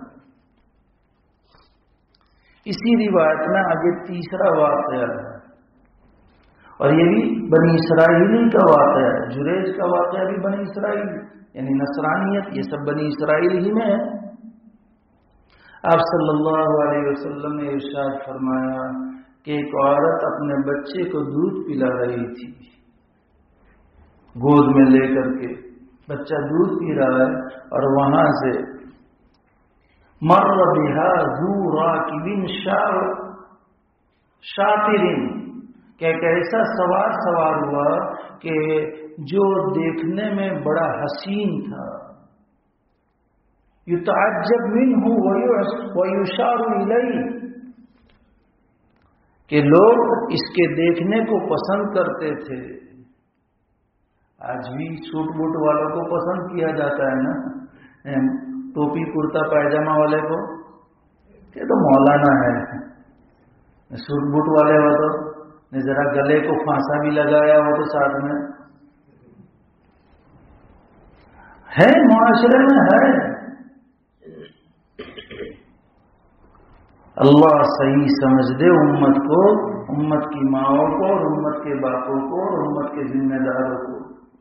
اسی روایت میں آگے تیسرا واقعہ ہے، اور یہ بھی بنی اسرائیلی کا واقعہ ہے۔ جریج کا واقعہ بھی بنی اسرائیل، یعنی نصرانیت، یہ سب بنی اسرائیل ہی میں ہے۔ آپ صلی اللہ علیہ وسلم نے ارشاد فرمایا کہ ایک عورت اپنے بچے کو دودھ پلا رہی تھی، گود میں لے کر کے بچہ دودھ پی رہا ہے، اور وہاں سے مر بہا ذو راکب شاطر، کہ ایک ایسا سوار ہوا کہ جو دیکھنے میں بڑا حسین تھا، یتعجب منہ ویشار الیہ، کہ لوگ اس کے دیکھنے کو پسند کرتے تھے۔ آج بھی سوٹ بوٹ والوں کو پسند کیا جاتا ہے نا، ٹوپی کرتا پائجامہ والے کو، یہ تو مولانا ہے، سوٹ بوٹ والے ہو تو ذرا گلے کو پھانسا بھی لگایا ہو تو ساتھ میں ہے، معاشرے میں ہے۔ اللہ صحیح سمجھ دے امت کو، امت کی ماؤں کو، اور امت کے باپوں کو، اور امت کے ذمہ داروں کو۔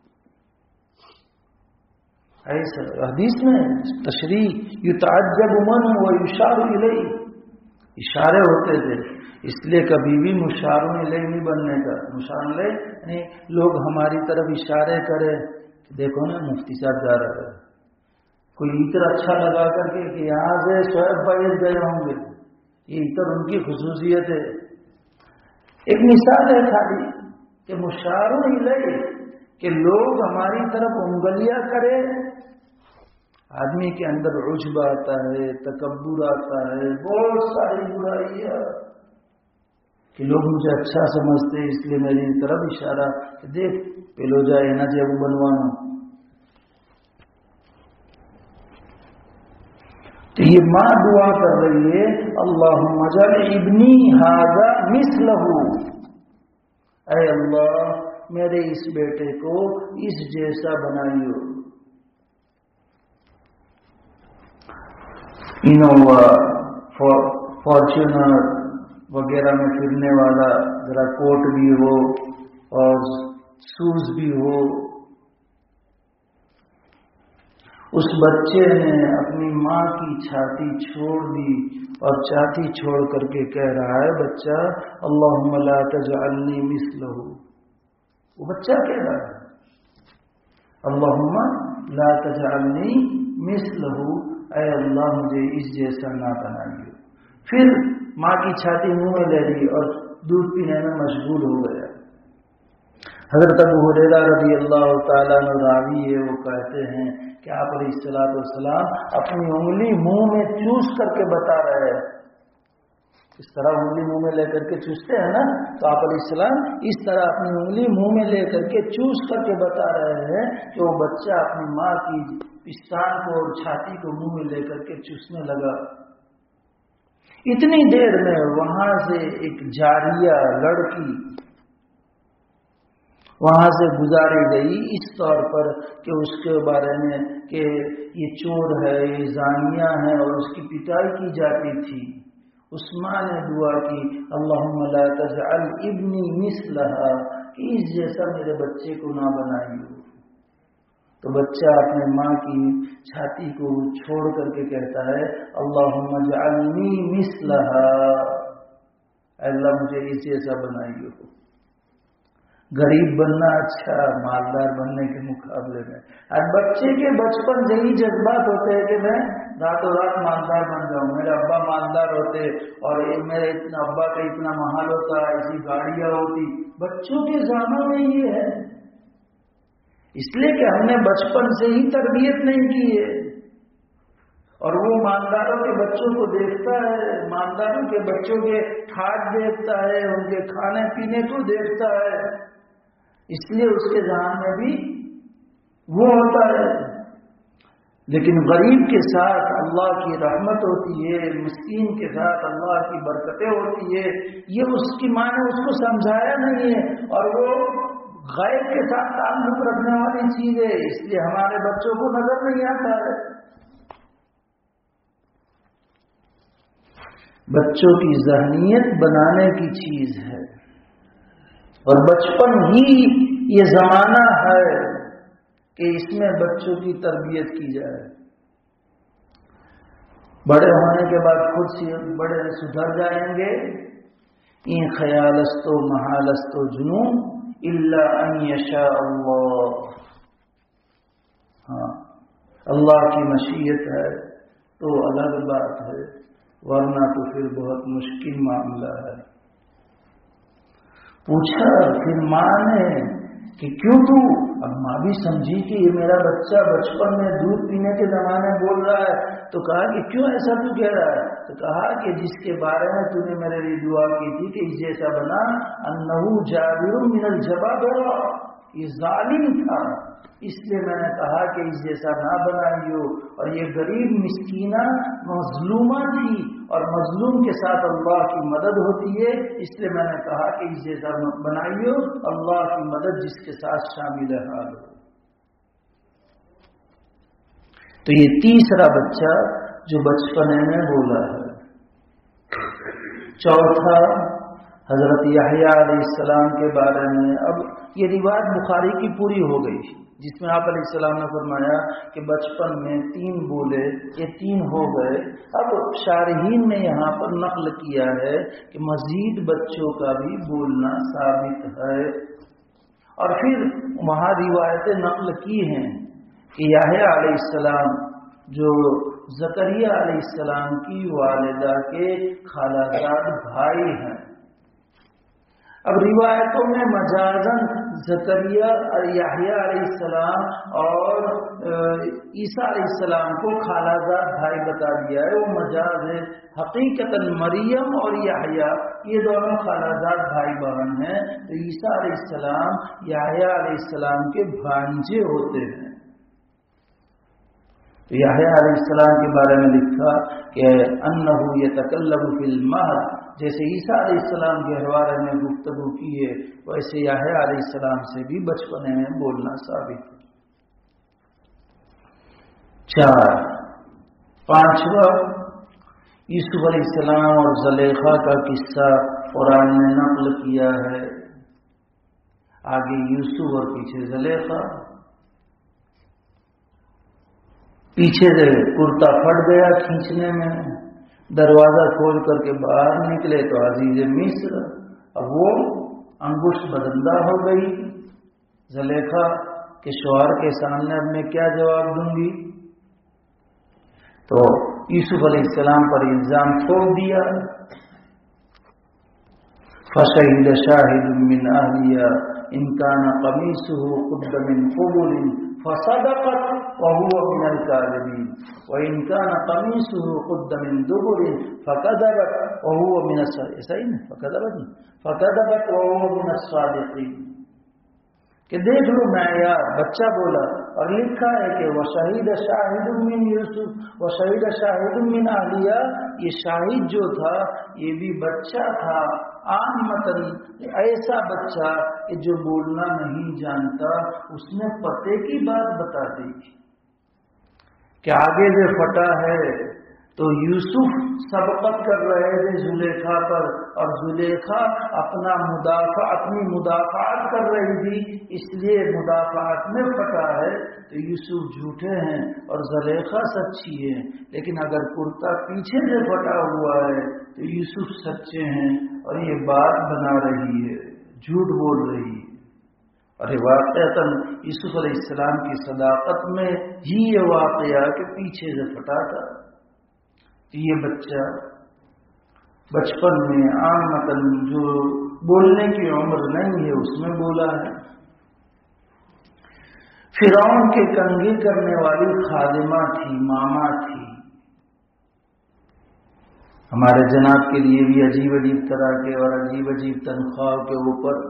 ایسا حدیث میں تشریح، یتعجب من ویشار الیہ، اشارے ہوتے تھے، اس لیے کبھی بھی مشار الیہ نہیں بننے کا۔ مشار الیہ یعنی لوگ ہماری طرف اشارے کرے کہ دیکھو نا مفتی صاحب جا رہا ہے، کوئی عطر اچھا لگا کر کے کہ یہاں سے شعیب بھائی گئے ہوں گے، یہ عطر ان کی خصوصیت ہے۔ ایک مثال ہے خالی کہ مشار الیہ، کہ لوگ ہماری طرف انگلیاں کرے، آدمی کے اندر عجب آتا ہے، تکبر آتا ہے، بہت ساری برائیاں، کہ لوگ مجھے اچھا سمجھتے اس لیے میری طرف اشارہ کہ دیکھ پہلو جائے نہ جب بنوانا۔ تو یہ ماں دعا کر رہی ہے، اللہم اجعل ابنی ھذا مثلہ، اے اللہ میرے اس بیٹے کو اس جیسا بنائیو۔ انووا، فارچونر وغیرہ میں پھرنے والا ذرا کوٹ بھی ہو اور شوز بھی ہو۔ اس بچے نے اپنی ماں کی چھاتی چھوڑ دی اور چھاتی چھوڑ کر کے کہہ رہا ہے بچہ، اللہم لا تجعلنی مثلہ، وہ بچہ کہہ رہا ہے اللہم لا تجعلنی مثلہ، اے اللہ مجھے اس جیسا نہ بنائیے۔ پھر ماں کی چھاتی منہ میں لے لی اور دودھ پینے میں مشغول ہو گیا۔ حضرت ابو ہریرہ رضی اللہ تعالیٰ عنہ راوی ہے، وہ کہتے ہیں کہ آپ علیہ السلام اپنی انگلی منہ میں چوس کر کے بتا رہے ہیں، اس طرح انگلی منہ میں لے کر کے چوستے ہیں نا، تو آپ علیہ السلام اس طرح اپنی انگلی منہ میں لے کر کے چوس کر کے بتا رہے ہیں کہ وہ بچہ اپنی ماں کی پستان کو اور چھاتی کو منہ میں لے کر کے چوسنے لگا۔ اتنی دیر میں وہاں سے ایک جاریہ لڑکی وہاں سے گزاری گئی، اس طور پر کہ اس کے بارے میں کہ یہ چور ہے، یہ زانیہ ہے، اور اس کی پٹائی کی جاتی تھی، اس ماں نے دعا کی اللہم لا تجعل ابنی مثلہا، کہ اس جیسا میرے بچے کو نہ بنائیو۔ تو بچہ اپنے ماں کی چھاتی کو چھوڑ کر کے کہتا ہے اللہم اجعلنی مثلہا، اے اللہ مجھے اس جیسا بنائیو۔ غریب بننا اچھا مالدار بننے کے مقابلے میں، اور بچے کے بچپن سے ہی جذبات ہوتے ہیں کہ میں راتوں رات مالدار بن جاؤں، میرے ابا مالدار ہوتے اور میرے ابا کا اتنا محل ہوتا، ایسی گاڑیاں ہوتی، بچوں کے ذہنوں میں یہ ہے، اس لیے کہ ہم نے بچپن سے ہی تربیت نہیں کی ہے۔ اور وہ مالداروں کے بچوں کو دیکھتا ہے، مالداروں کے بچوں کے ٹھاٹ دیکھتا ہے، ان کے کھانے پینے کو دیکھتا ہے، اس لیے اس کے ذہن میں بھی وہ ہوتا ہے۔ لیکن غریب کے ساتھ اللہ کی رحمت ہوتی ہے، مسکین کے ساتھ اللہ کی برکتیں ہوتی ہے، یہ اس کی ماں نے اس کو سمجھایا نہیں ہے، اور وہ غیر کے ساتھ تعلق رکھنے والی چیز ہے، اس لیے ہمارے بچوں کو نظر نہیں آتا ہے۔ بچوں کی ذہنیت بنانے کی چیز ہے، اور بچپن ہی یہ زمانہ ہے کہ اس میں بچوں کی تربیت کی جائے۔ بڑے ہونے کے بعد خود سے بڑے سدھر جائیں گے۔ این خیالست و محالست و جنون الا ان یشاء اللہ، ہاں اللہ کی مشیت ہے تو الگ بات ہے، ورنہ تو پھر بہت مشکل معاملہ ہے۔ پوچھا پھر ماں نے کہ کیوں تو؟ اب ماں بھی سمجھی کہ یہ میرا بچہ بچپن میں دودھ پینے کے زمانے بول رہا ہے، تو کہا کہ کیوں ایسا تو کہہ رہا ہے؟ تو کہا کہ جس کے بارے میں تو نے میرے لیے دعا کی تھی کہ اس جیسا بنا، انہو جابر من الجبابرہ، یہ ظالم تھا، اس لیے میں نے کہا کہ اس جیسا نہ بنائیو، اور یہ غریب مسکینہ مظلومہ تھی، اور مظلوم کے ساتھ اللہ کی مدد ہوتی ہے، اس لیے میں نے کہا کہ اس جیسا بنائیو، اللہ کی مدد جس کے ساتھ شامل حال ہو۔ تو یہ تیسرا بچہ جو بچپنے میں بولا ہے۔ چوتھا حضرت یحییٰ علیہ السلام کے بارے میں، اب یہ روایت بخاری کی پوری ہو گئی، جس میں آپ علیہ السلام نے فرمایا کہ بچپن میں 3 بولے، یہ 3 ہو گئے۔ اب شارحین نے یہاں پر نقل کیا ہے کہ مزید بچوں کا بھی بولنا ثابت ہے، اور پھر وہاں روایتیں نقل کی ہیں کہ یحییٰ علیہ السلام جو زکریا علیہ السلام کی والدہ کے خالہ زاد بھائی ہیں۔ اب روایتوں میں مجازاً زکریا اور یحییٰ علیہ السلام اور عیسیٰ علیہ السلام کو خالہ زاد بھائی بتا دیا ہے، وہ مجاز ہے۔ حقیقتاً مریم اور یحییٰ یہ دونوں خالہ زاد بھائی بہن ہیں، تو عیسیٰ علیہ السلام یحییٰ علیہ السلام کے بھانجے ہوتے ہیں۔ تو یحییٰ علیہ السلام کے بارے میں لکھا کہ انہ یتکلم فی المہد، جیسے عیسیٰ علیہ السلام کے حوالے میں گفتگو کی ہے، ویسے یحییٰ علیہ السلام سے بھی بچپنے میں بولنا ثابت ہے۔ 4 5واں یوسف علیہ السلام اور زلیخا کا قصہ قرآن نے نقل کیا ہے۔ آگے یوسف اور پیچھے زلیخا، پیچھے سے کرتا پھٹ گیا کھینچنے میں، دروازہ کھول کر کے باہر نکلے تو عزیز مصر، اب وہ انگشت بدندہ ہو گئی۔ زلیخا کے شوہر کے سامنے اب میں کیا جواب دوں گی؟ تو یوسف علیہ السلام پر الزام چھوڑ دیا۔ فشہد شاہد من اہلیہ ان کان قمیصہ قد من قبل فصدقت وهو من الكاذبین وان کان قمیصہ قد من دبر فكذبت وهو من الصادقین فكذبت وهو من الصادقین۔ کہ دیکھ لو معیار، بچہ بولا، اور لکھا ہے کہ وشہید شاہد من یوسف وشہید شاہد من اہلیہ، یہ شاہد جو تھا یہ بھی بچہ تھا، عامتاً ایسا بچہ کہ جو بولنا نہیں جانتا، اس نے پتے کی بات بتا دی کہ آگے سے پھٹا ہے، تو یوسف سبقت کر رہے تھے زلیخا پر، اور زلیخا اپنی مدافعت کر رہی تھی، اس لیے مدافعت میں پھٹا ہے۔ تو یوسف جھوٹے ہیں اور زلیخا سچی ہے، لیکن اگر کرتا پیچھے سے پھٹا ہوا ہے تو یوسف سچے ہیں، اور یہ بات بنا رہی ہے، جھوٹ بول رہی ہے۔ اور واقعتاً یوسف علیہ السلام کی صداقت میں ہی یہ واقعہ کہ پیچھے سے پھٹا تھا۔ یہ بچہ بچپن میں عامتاً جو بولنے کی عمر نہیں ہے اس میں بولا ہے۔ فرعون کے کنگھی کرنے والی خادمہ تھی، ماما تھی۔ ہمارے جناب کے لیے بھی عجیب عجیب طرح کے اور عجیب عجیب تنخواہوں کے اوپر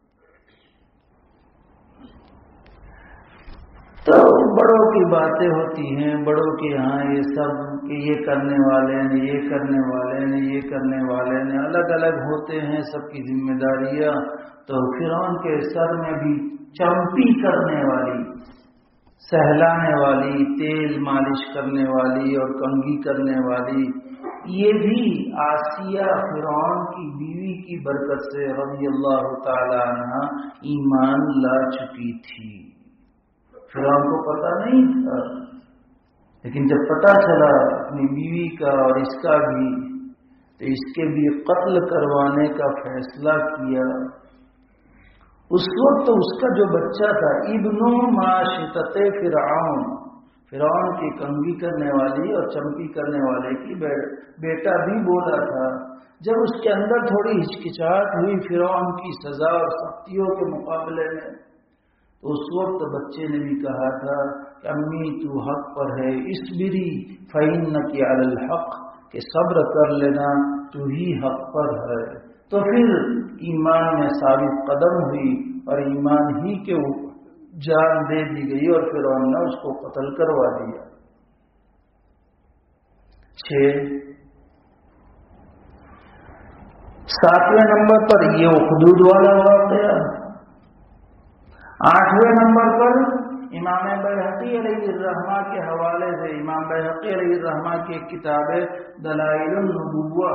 تو بڑوں کی باتیں ہوتی ہیں، بڑوں کے یہاں یہ سب کہ یہ کرنے والے نے، یہ کرنے والے نے، یہ کرنے والے نے، الگ الگ ہوتے ہیں سب کی ذمہ داریاں۔ تو فرعون کے سر میں بھی چمپی کرنے والی، سہلانے والی، تیل مالش کرنے والی اور کنگھی کرنے والی، یہ بھی آسیہ فرعون کی بیوی کی برکت سے رضی اللہ تعالی عنہ ایمان لا چکی تھی۔ فرعون کو پتہ نہیں تھا، لیکن جب پتہ چلا اپنی بیوی کا اور اس کا بھی، تو اس کے بھی قتل کروانے کا فیصلہ کیا۔ اس وقت اس کا جو بچہ تھا ابن معاشطت فرعون، فرعون کی کنگھی کرنے والی اور چمپی کرنے والے کی بیٹا بھی بولا تھا۔ جب اس کے اندر تھوڑی ہچکچاہٹ ہوئی فرعون کی سزا اور سختیوں کے مقابلے میں، تو اس وقت بچے نے بھی کہا تھا کہ امی تو حق پر ہے، اصبری فإنک علی الحق، کہ صبر کر لینا تو ہی حق پر ہے۔ تو پھر ایمان میں ثابت قدم ہوئی اور ایمان ہی کے جان دے دی گئی، اور فرعون نے اس کو قتل کروا دیا۔ 6 7ویں نمبر پر یہ حدود والا واقعہ۔ 8ویں نمبر پر امام بیہقی علیہ الرحمہ کے حوالے سے، امام بیہقی علیہ الرحمہ کی ایک کتاب ہے دلائل النبوہ،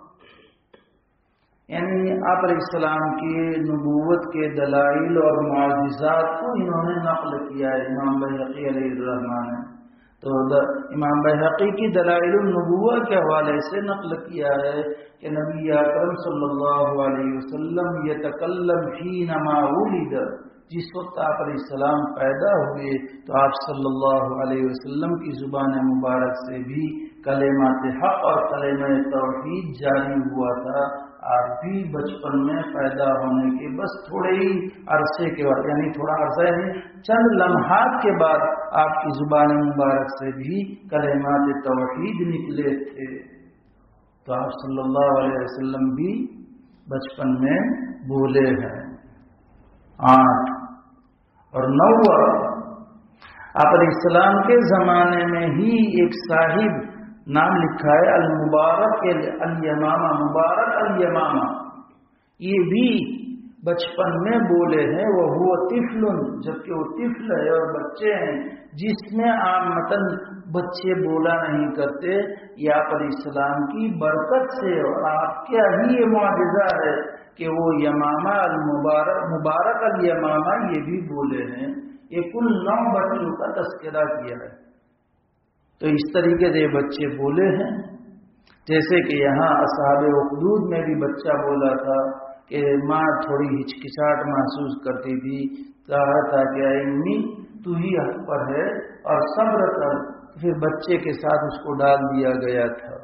یعنی آپ علیہ السلام کی نبوت کے دلائل اور معجزات کو انہوں نے نقل کیا ہے امام بیہقی علیہ الرحمہ نے۔ تو امام بیہقی کی دلائل النبوہ کے حوالے سے نقل کیا ہے کہ نبی اکرم صلی اللہ علیہ وسلم یتکلم حینما ولد، جس وقت آپ علیہ السلام پیدا ہوئے تو آپ صلی اللہ علیہ وسلم کی زبان مبارک سے بھی کلمات حق اور کلمہ توحید جاری ہوا تھا۔ آپ بھی بچپن میں پیدا ہونے کے بس تھوڑے ہی عرصے کے بعد، یعنی تھوڑا عرصہ ہے چند لمحات کے بعد آپ کی زبان مبارک سے بھی کلمات توحید نکلے تھے۔ تو آپ صلی اللہ علیہ وسلم بھی بچپن میں بولے ہیں۔ 8 اور 9 آپ علیہ السلام کے زمانے میں ہی ایک صاحب نام لکھا ہے المبارک الیمامہ، مبارک الیمامہ، یہ بھی بچپن میں بولے ہیں۔ وہ طفل، جبکہ وہ طفل ہے اور بچے ہیں، جس میں عامتاً بچے بولا نہیں کرتے، یہ آپ علیہ السلام کی برکت سے اور آپ کیا ہی یہ معجزہ ہے کہ وہ یمامہ مبارک الیمامہ یہ بھی بولے ہیں۔ یہ کل 9 بچوں کا تذکرہ کیا ہے۔ تو اس طریقے سے بچے بولے ہیں، جیسے کہ یہاں اصحاب اخدود میں بھی بچہ بولا تھا کہ ماں تھوڑی ہچکچاہٹ محسوس کرتی تھی، کہا تھا کہ اے امی تو ہی حق پر ہے اور صبر کر، پھر بچے کے ساتھ اس کو ڈال دیا گیا تھا۔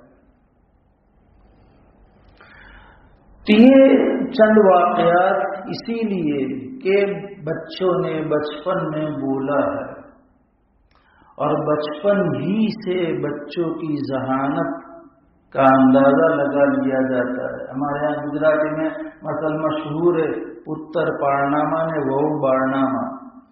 یہ چند واقعات اسی لیے کہ بچوں نے بچپن میں بولا ہے، اور بچپن ہی سے بچوں کی ذہانت کا اندازہ لگا لیا جاتا ہے۔ ہمارے یہاں گجراتی میں مثل مشہور ہے، پتر پارنامہ نے وہو بارنامہ،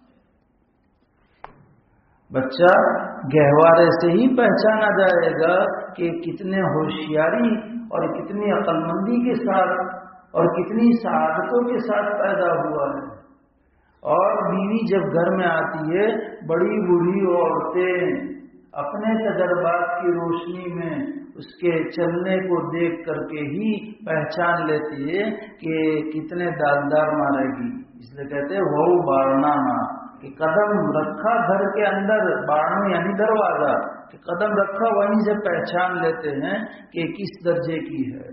بچہ گہوارے سے ہی پہچانا جائے گا کہ کتنے ہوشیاری اور کتنی عقل مندی کے ساتھ اور کتنی سعادتوں کے ساتھ پیدا ہوا ہے۔ اور بیوی جب گھر میں آتی ہے، بڑی بوڑھی عورتیں اپنے تجربات کی روشنی میں اس کے چلنے کو دیکھ کر کے ہی پہچان لیتی ہے کہ کتنے دالدار مارے گی. اس لیے کہتے ہیں وہ بارنا ماں، کہ قدم رکھا گھر کے اندر، بارنا یعنی دروازہ، کہ قدم رکھا وہیں سے پہچان لیتے ہیں کہ کس درجے کی ہے.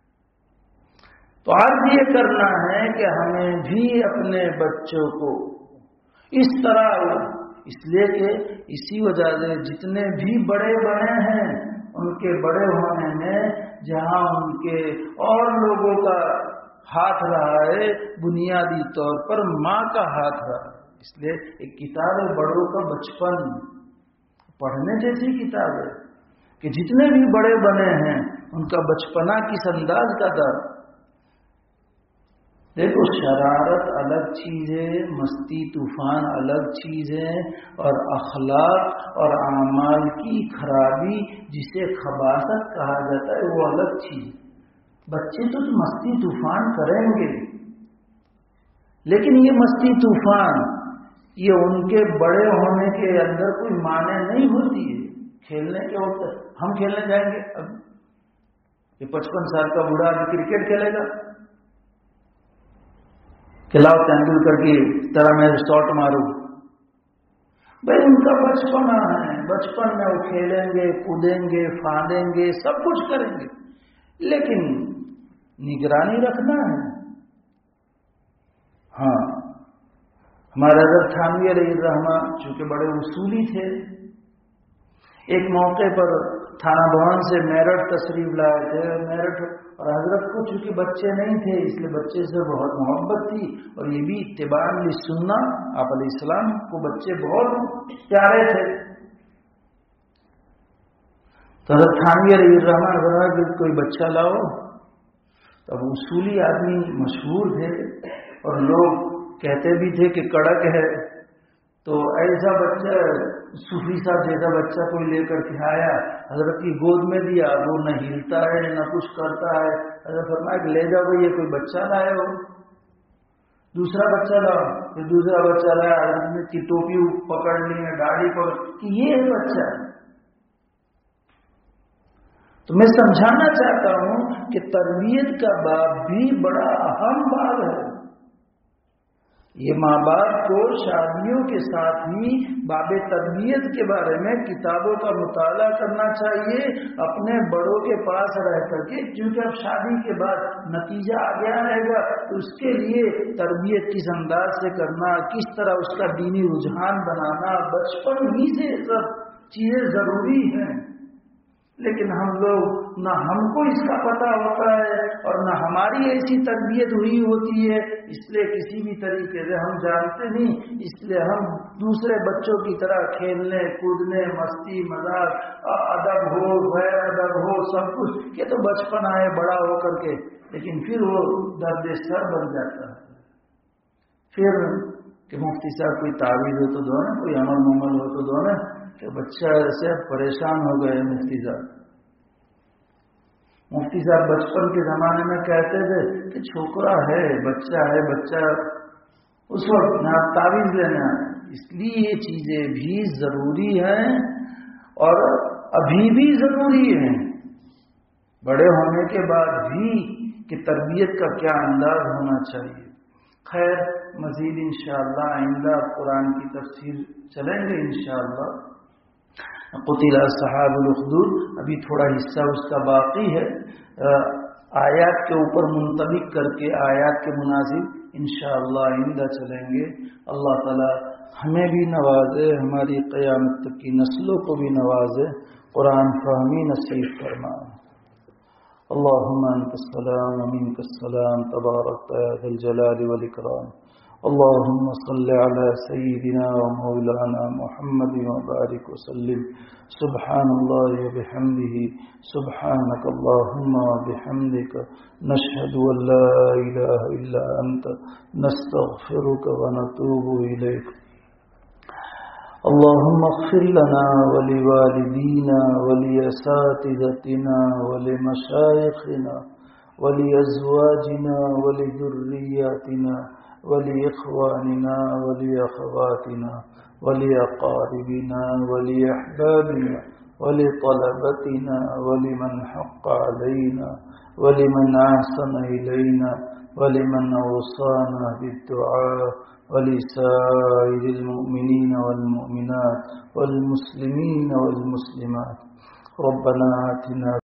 تو آج یہ کرنا ہے کہ ہمیں بھی اپنے بچوں کو اس طرح، اس لیے کہ اسی وجہ سے جتنے بھی بڑے بنے ہیں ان کے بڑے ہونے میں جہاں ان کے اور لوگوں کا ہاتھ رہا ہے، بنیادی طور پر ماں کا ہاتھ رہا ہے. اس لیے ایک کتاب ہے بڑوں کا بچپن، پڑھنے جیسی کتاب ہے کہ جتنے بھی بڑے بنے ہیں ان کا بچپنا کس انداز کا تھا. دیکھو شرارت الگ چیز ہے، مستی طوفان الگ چیز ہے، اور اخلاق اور اعمال کی خرابی جسے خباثت کہا جاتا ہے وہ الگ چیز. بچے تو مستی طوفان کریں گے، لیکن یہ مستی طوفان یہ ان کے بڑے ہونے کے اندر کوئی معنی نہیں ہوتی ہے. کھیلنے کے وقت ہم کھیلنے جائیں گے، اب یہ 55 سال کا بوڑھا ابھی کرکٹ کھیلے گا، کھلاؤ تندولکر کی طرح میں شاٹ ماروں. بھائی ان کا بچپنا ہے، بچپن میں وہ کھیلیں گے، کودیں گے، پھاندیں گے، سب کچھ کریں گے، لیکن نگرانی رکھنا ہے. ہاں ہمارے حضرت تھانوی علیہ الرحمہ چونکہ بڑے اصولی تھے، ایک موقع پر تھانہ بھون سے میرٹھ تشریف لائے تھے. میرٹھ اور حضرت کو چونکہ بچے نہیں تھے اس لیے بچے سے بہت محبت تھی، اور یہ بھی اتباع للسنہ، آپ علیہ السلام کو بچے بہت پیارے تھے. تو حضرت تھانوی علیہ الرحمہ نے کہا کہ کوئی بچہ لاؤ. اب اصولی آدمی مشہور تھے اور لوگ کہتے بھی تھے کہ کڑک ہے، تو ایسا بچہ صوفی صاحب جیسا بچہ کوئی لے کر کے آیا، حضرت کی گود میں دیا، وہ نہ ہلتا ہے نہ کچھ کرتا ہے. حضرت فرمایا کہ لے جاؤ بھائی یہ کوئی بچہ لائے ہو. دوسرا بچہ لاؤ، پھر دوسرا بچہ لایا، حضرت کی ٹوپی پکڑ لی ہے، داڑھی پکڑ کہ یہ ہے بچہ. تو میں سمجھانا چاہتا ہوں کہ تربیت کا باب بھی بڑا اہم باب ہے. یہ ماں باپ کو شادیوں کے ساتھ ہی باب تربیت کے بارے میں کتابوں کا مطالعہ کرنا چاہیے اپنے بڑوں کے پاس رہ کر کے، کیونکہ اب شادی کے بعد نتیجہ آ گیا رہے گا، تو اس کے لیے تربیت کس انداز سے کرنا، کس طرح اس کا دینی رجحان بنانا، بچپن ہی سے سب چیزیں ضروری ہیں. لیکن ہم لوگ نہ ہم کو اس کا پتہ ہوتا ہے اور نہ ہماری ایسی تربیت ہوئی ہوتی ہے، اس لیے کسی بھی طریقے سے ہم جانتے نہیں، اس لیے ہم دوسرے بچوں کی طرح کھیلنے کودنے، مستی مذاق، ادب ہو غیر ادب ہو سب کچھ، یہ تو بچپن آئے بڑا ہو کر کے، لیکن پھر وہ درد سر بن جاتا ہے. پھر کہ مفتی صاحب کوئی تعویذ ہو تو دو نا، کوئی عمل ممل ہو تو دو نا، کہ بچہ ایسے پریشان ہو گئے. مفتی صاحب بچپن کے زمانے میں کہتے تھے کہ چھوکرا ہے، بچہ اس وقت نہ تعویذ لینا. اس لیے یہ چیزیں بھی ضروری ہیں اور ابھی بھی ضروری ہیں، بڑے ہونے کے بعد بھی کہ تربیت کا کیا انداز ہونا چاہیے. خیر مزید انشاءاللہ آئندہ قرآن کی تفسیر چلیں گے انشاءاللہ. قتل اصحاب الاخدود ابھی تھوڑا حصہ اس کا باقی ہے، آیات کے اوپر منطبق کر کے آیات کے مناسب انشاءاللہ آئندہ چلیں گے. اللہ تعالی ہمیں بھی نوازے، ہماری قیامت تک کی نسلوں کو بھی نوازے، قرآن فہمی نصیب فرمائے. اللهم انت السلام ومنك السلام تبارك يا ذا الجلال والاكرام. اللهم صل على سيدنا ومولانا محمد وبارك وسلم. سبحان الله وبحمده، سبحانك اللهم وبحمدك، نشهد أن لا إله إلا أنت، نستغفرك ونتوب إليك. اللهم اغفر لنا ولوالدينا ولأساتذتنا ولمشايخنا ولأزواجنا ولذرياتنا ولإخواننا ولأخواتنا ولأقاربنا ولأحبابنا ولطلبتنا ولمن حق علينا ولمن أحسن إلينا ولمن أوصانا بالدعاء ولسائر المؤمنين والمؤمنات والمسلمين والمسلمات. ربنا آتنا